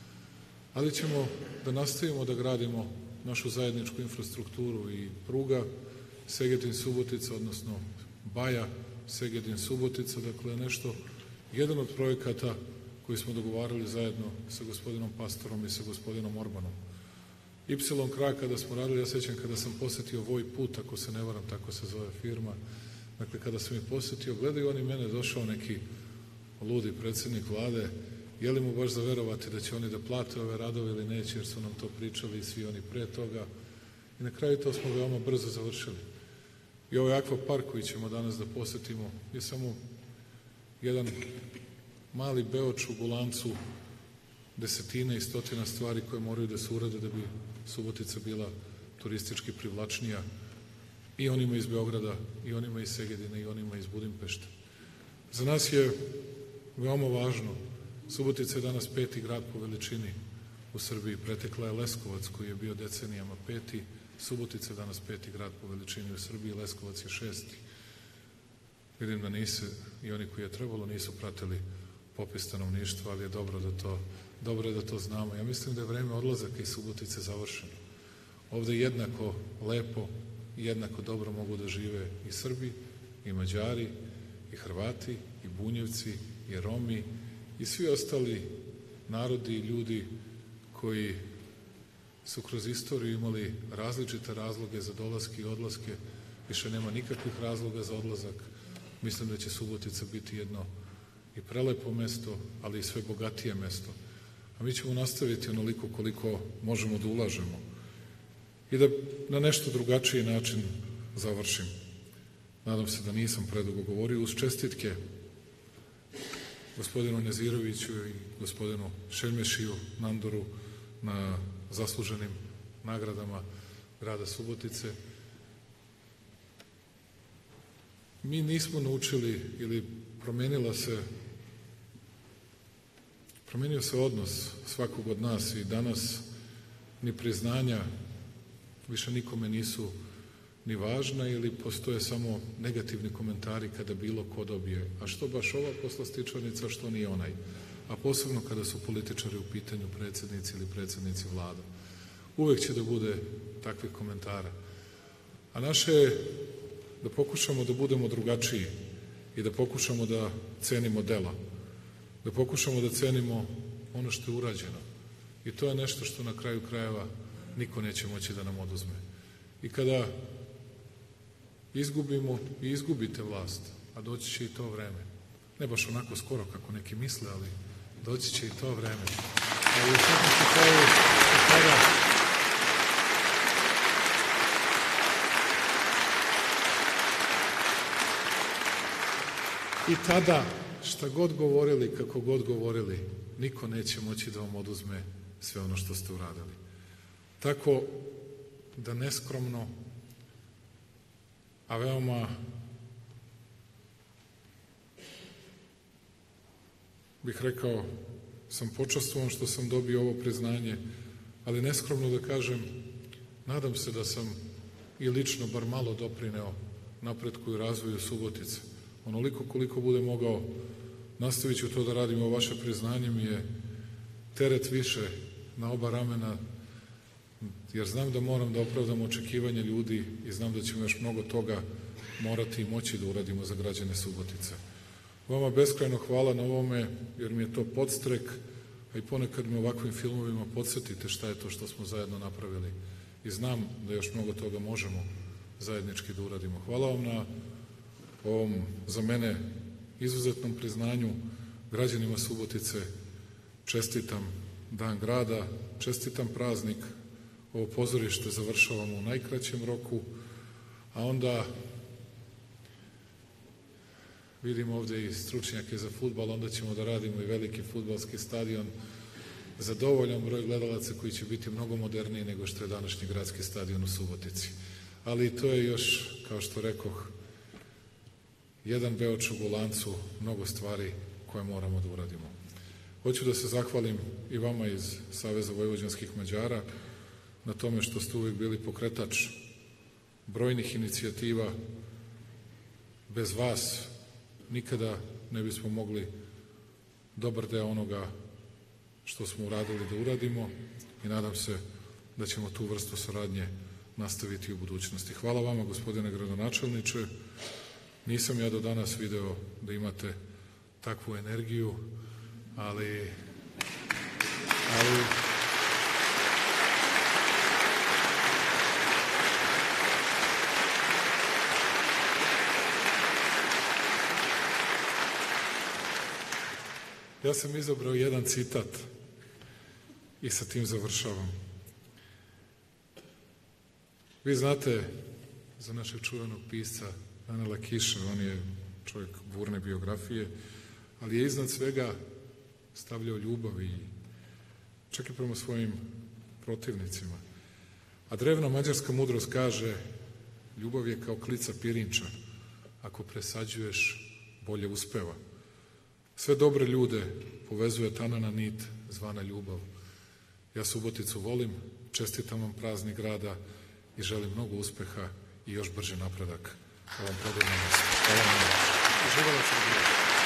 ali ćemo da nastavimo da gradimo našu zajedničku infrastrukturu i pruga Segedin-Subotica, odnosno Baja Segedin-Subotica, dakle nešto, jedan od projekata koji smo dogovarali zajedno sa gospodinom Pastorom i sa gospodinom Orbanom. Y krak kada smo radili, ja sećam kada sam posetio Voj Put, ako se ne varam, tako se zove firma, dakle kada sam ih posetio, gledaju oni mene, došao neki ludi predsjednik vlade, je li mu baš zaverovati da će oni da plate ove radove ili neće, jer su nam to pričali i svi oni pre toga. I na kraju to smo veoma brzo završili. I ovaj akvapark koji ćemo danas da posetimo je samo jedan mali beočug u lancu desetina i stotina stvari koje moraju da se urade da bi Subotica bila turistički privlačnija i onima iz Beograda, i onima iz Segedina, i onima iz Budimpešte. Za nas je veoma važno, Subotica je danas peti grad po veličini u Srbiji, pretekla je Leskovac koji je bio decenijama peti, Subotica je danas peti grad po veličini u Srbiji, Leskovac je šesti. Vidim da nisu, i oni koji je trebalo nisu pratili popis stanovništva, ali je dobro da to, dobro je da to znamo. Ja mislim da je vreme odlazaka iz Subotice završeno. Ovde jednako lepo i jednako dobro mogu da žive i Srbi, i Mađari, i Hrvati, i Bunjevci, i Romi, i svi ostali narodi i ljudi koji su kroz istoriju imali različite razloge za dolaske i odlaske, više nema nikakvih razloga za odlazak. Mislim da će Subotica biti jedno i prelepo mesto, ali i sve bogatije mesto. A mi ćemo nastaviti onoliko koliko možemo da ulažemo. I da na nešto drugačiji način završim. Nadam se da nisam predugo govorio, uz čestitke gospodinu Neziroviću i gospodinu Šelmešiju Nandoru na zasluženim nagradama grada Subotice. Mi nismo naučili ili promenila se promenio se odnos svakog od nas i danas ni priznanja više nikome nisu ni važna ili postoje samo negativni komentari kada bilo ko dobije. A što baš ova poslastičarnica, što ni onaj. A posebno kada su političari u pitanju, predsjednici ili predsjednici vlada. Uvek će da bude takvih komentara. A naše je da pokušamo da budemo drugačiji i da pokušamo da cenimo dela. Da pokušamo da cenimo ono što je urađeno. I to je nešto što na kraju krajeva niko neće moći da nam oduzme. I kada izgubimo i izgubite vlast, a doći će i to vreme. Ne baš onako skoro kako neki misle, ali doći će i to vreme. Ali u svakom slučaju tada i tada šta god govorili, kako god govorili, niko neće moći da vam oduzme sve ono što ste uradili. Tako da neskromno, a veoma bih rekao, sam počastvovan što sam dobio ovo priznanje, ali neskromno da kažem, nadam se da sam i lično bar malo doprineo napretku i razvoju Subotice. Onoliko koliko bude mogao, nastavit ću to da radim. Ovo vaše priznanje mi je teret više na oba ramena, jer znam da moram da opravdam očekivanje ljudi i znam da ćemo još mnogo toga morati i moći da uradimo za građane Subotice. Vama beskrajno hvala na ovome, jer mi je to podstrek, a i ponekad me ovakvim filmovima podsjetite šta je to što smo zajedno napravili. I znam da još mnogo toga možemo zajednički da uradimo. Hvala vam na ovom, za mene, izuzetnom priznanju. Građanima Subotice čestitam Dan grada, čestitam praznik. Ovo pozorište završavamo u najkraćem roku, a onda vidimo ovde i stručnjake za fudbal, onda ćemo da radimo i veliki fudbalski stadion za dovoljan broj gledalaca koji će biti mnogo moderniji nego što je današnji gradski stadion u Subotici. Ali to je još, kao što rekoh, jedan beočug u lancu mnogo stvari koje moramo da uradimo. Hoću da se zahvalim i vama iz Saveza vojvođanskih Mađara na tome što ste uvijek bili pokretač brojnih inicijativa. Bez vas nikada ne bismo mogli dobar deo onoga što smo uradili da uradimo i nadam se da ćemo tu vrstu saradnje nastaviti u budućnosti. Hvala vama, gospodine gradonačelniče. Nisam ja do danas video da imate takvu energiju, ali, ali ja sam izabrao jedan citat i sa tim završavam. Vi znate za našeg čuvenog pisca Danila Kiša, on je čovjek burne biografije, ali je iznad svega stavljao ljubav i čak i prema svojim protivnicima. A drevna mađarska mudrost kaže, ljubav je kao klica pirinča, ako presađuješ, bolje uspeva. Sve dobre ljude povezuje tanana nit zvana ljubav. Ja Suboticu volim, čestitam vam praznik grada i želim mnogo uspeha i još brži napredak. Hvala vam predivno mesto. Hvala vam. Uživala Srbija.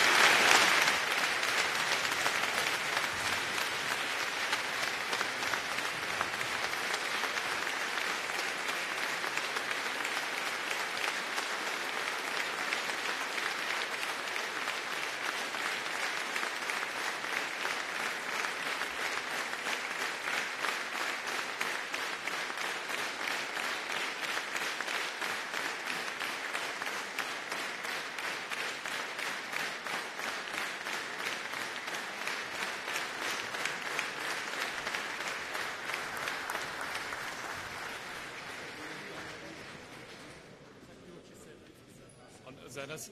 Za nas.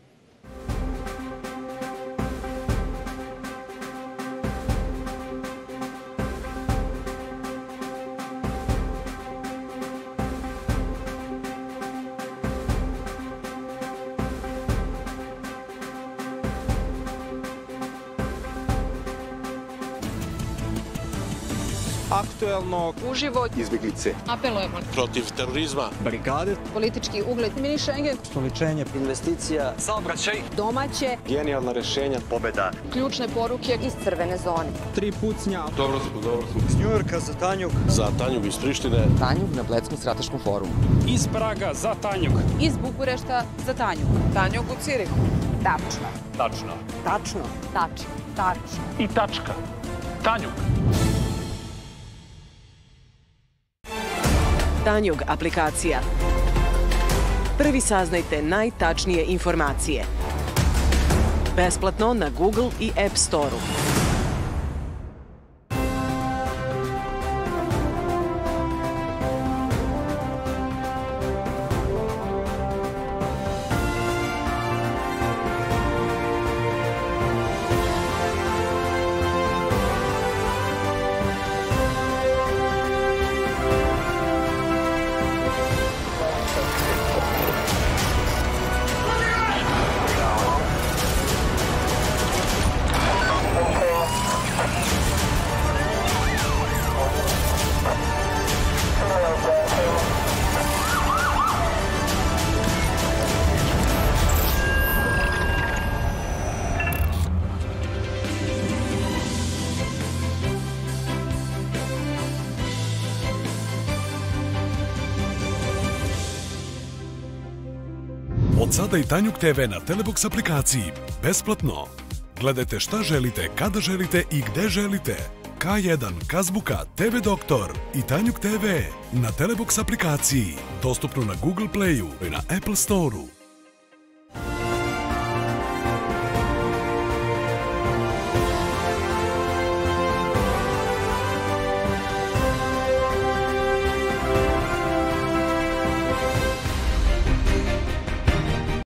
Aktuelno, uživo, izbjeglice, apelujemo protiv terorizma, barikade, politički ugled, mini Schengen, stoličenje, investicija, saobraćaj, domaće, genijalna rešenja, pobeda, ključne poruke iz crvene zone. tri pucnja, dobro smo, dobro smo. iz Njujorka za Tanjug, Za Tanjug iz Prištine, Tanjug na Bledskom strateškom forumu. iz Praga za Tanjug. Iz Bukurešta za Tanjug. Tanjug u Cirihu. Tačno. Tačno. Tačno. Tačno. Tačno. I tačka. Tanjug. Tanjug aplikacija. Prvi saznajte najtačnije informacije. Besplatno na Google i App Store-u. Od sada i Tanjug te ve na Telebox aplikaciji. Besplatno. Gledajte šta želite, kada želite i gde želite. K jedan, Kazbuka, te ve Doktor i Tanjuk te ve na Telebox aplikaciji. Dostupno na Google Playu i na Apple Storeu.